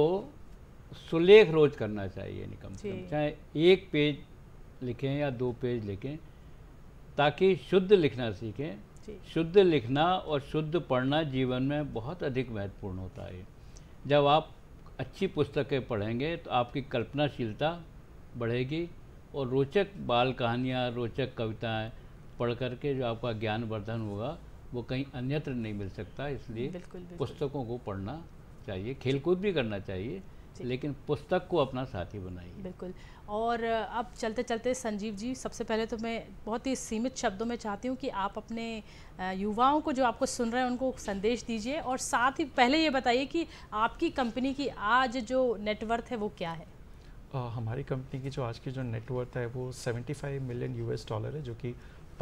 सुलेख रोज करना चाहिए, कम से कम चाहे 1 पेज लिखें या 2 पेज लिखें, ताकि शुद्ध लिखना सीखें। शुद्ध लिखना और शुद्ध पढ़ना जीवन में बहुत अधिक महत्वपूर्ण होता है। जब आप अच्छी पुस्तकें पढ़ेंगे तो आपकी कल्पनाशीलता बढ़ेगी, और रोचक बाल कहानियाँ, रोचक कविताएं पढ़ करके जो आपका ज्ञान वर्धन होगा वो कहीं अन्यत्र नहीं मिल सकता। इसलिए पुस्तकों को पढ़ना चाहिए, खेलकूद भी करना चाहिए, लेकिन पुस्तक को अपना साथी बनाइए। बिल्कुल। और अब चलते चलते संजीव जी, सबसे पहले तो मैं बहुत ही सीमित शब्दों में चाहती हूँ कि आप अपने युवाओं को जो आपको सुन रहे हैं उनको संदेश दीजिए, और साथ ही पहले ये बताइए कि आपकी कंपनी की आज जो नेटवर्थ है वो क्या है? हमारी कंपनी की जो आज की जो नेटवर्थ है वो $75 मिलियन है, जो कि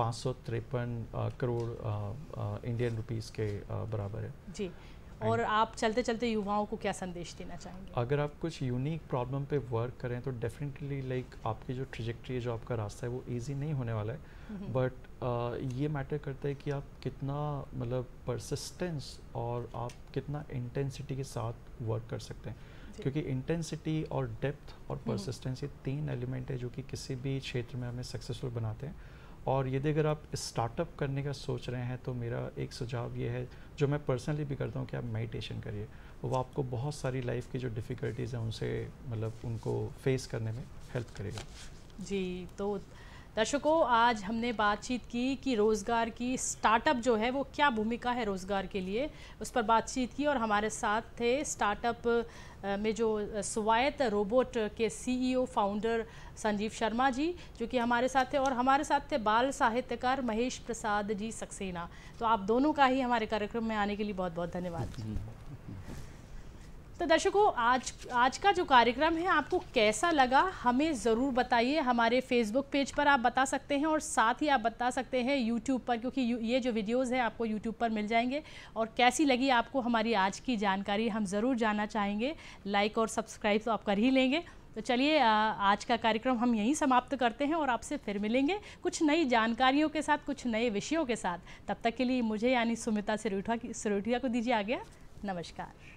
553 करोड़ इंडियन रुपीस के बराबर है जी। और आप चलते चलते युवाओं को क्या संदेश देना चाहेंगे? अगर आप कुछ यूनिक प्रॉब्लम पे वर्क करें तो डेफिनेटली लाइक आपकी जो ट्रेजेक्ट्री है, जो आपका रास्ता है वो इजी नहीं होने वाला है, बट ये मैटर करता है कि आप कितना मतलब परसिस्टेंस और आप कितना इंटेंसिटी के साथ वर्क कर सकते हैं, क्योंकि इंटेंसिटी और डेप्थ और परसिस्टेंस ये 3 एलिमेंट है जो कि किसी भी क्षेत्र में हमें सक्सेसफुल बनाते हैं। और यदि अगर आप स्टार्टअप करने का सोच रहे हैं तो मेरा एक सुझाव ये है, जो मैं पर्सनली भी करता हूँ, कि आप मेडिटेशन करिए। वो आपको बहुत सारी लाइफ की जो डिफ़िकल्टीज़ हैं उनसे मतलब उनको फेस करने में हेल्प करेगा। जी, तो दर्शकों, आज हमने बातचीत की कि रोज़गार की स्टार्टअप जो है वो क्या भूमिका है रोज़गार के लिए, उस पर बातचीत की। और हमारे साथ थे स्टार्टअप में जो स्वायत्त रोबोट के CEO फाउंडर संजीव शर्मा जी, जो कि हमारे साथ थे, और हमारे साथ थे बाल साहित्यकार महेश प्रसाद जी सक्सेना। तो आप दोनों का ही हमारे कार्यक्रम में आने के लिए बहुत बहुत धन्यवाद। तो दर्शकों, आज का जो कार्यक्रम है आपको कैसा लगा हमें ज़रूर बताइए। हमारे फेसबुक पेज पर आप बता सकते हैं, और साथ ही आप बता सकते हैं यूट्यूब पर, क्योंकि ये जो वीडियोस हैं आपको यूट्यूब पर मिल जाएंगे। और कैसी लगी आपको हमारी आज की जानकारी हम ज़रूर जानना चाहेंगे। लाइक और सब्सक्राइब तो आप कर ही लेंगे। तो चलिए, आज का कार्यक्रम हम यहीं समाप्त करते हैं और आपसे फिर मिलेंगे कुछ नई जानकारियों के साथ, कुछ नए विषयों के साथ। तब तक के लिए मुझे यानी सुमिता सिरोठिया को दीजिए आज्ञा। नमस्कार।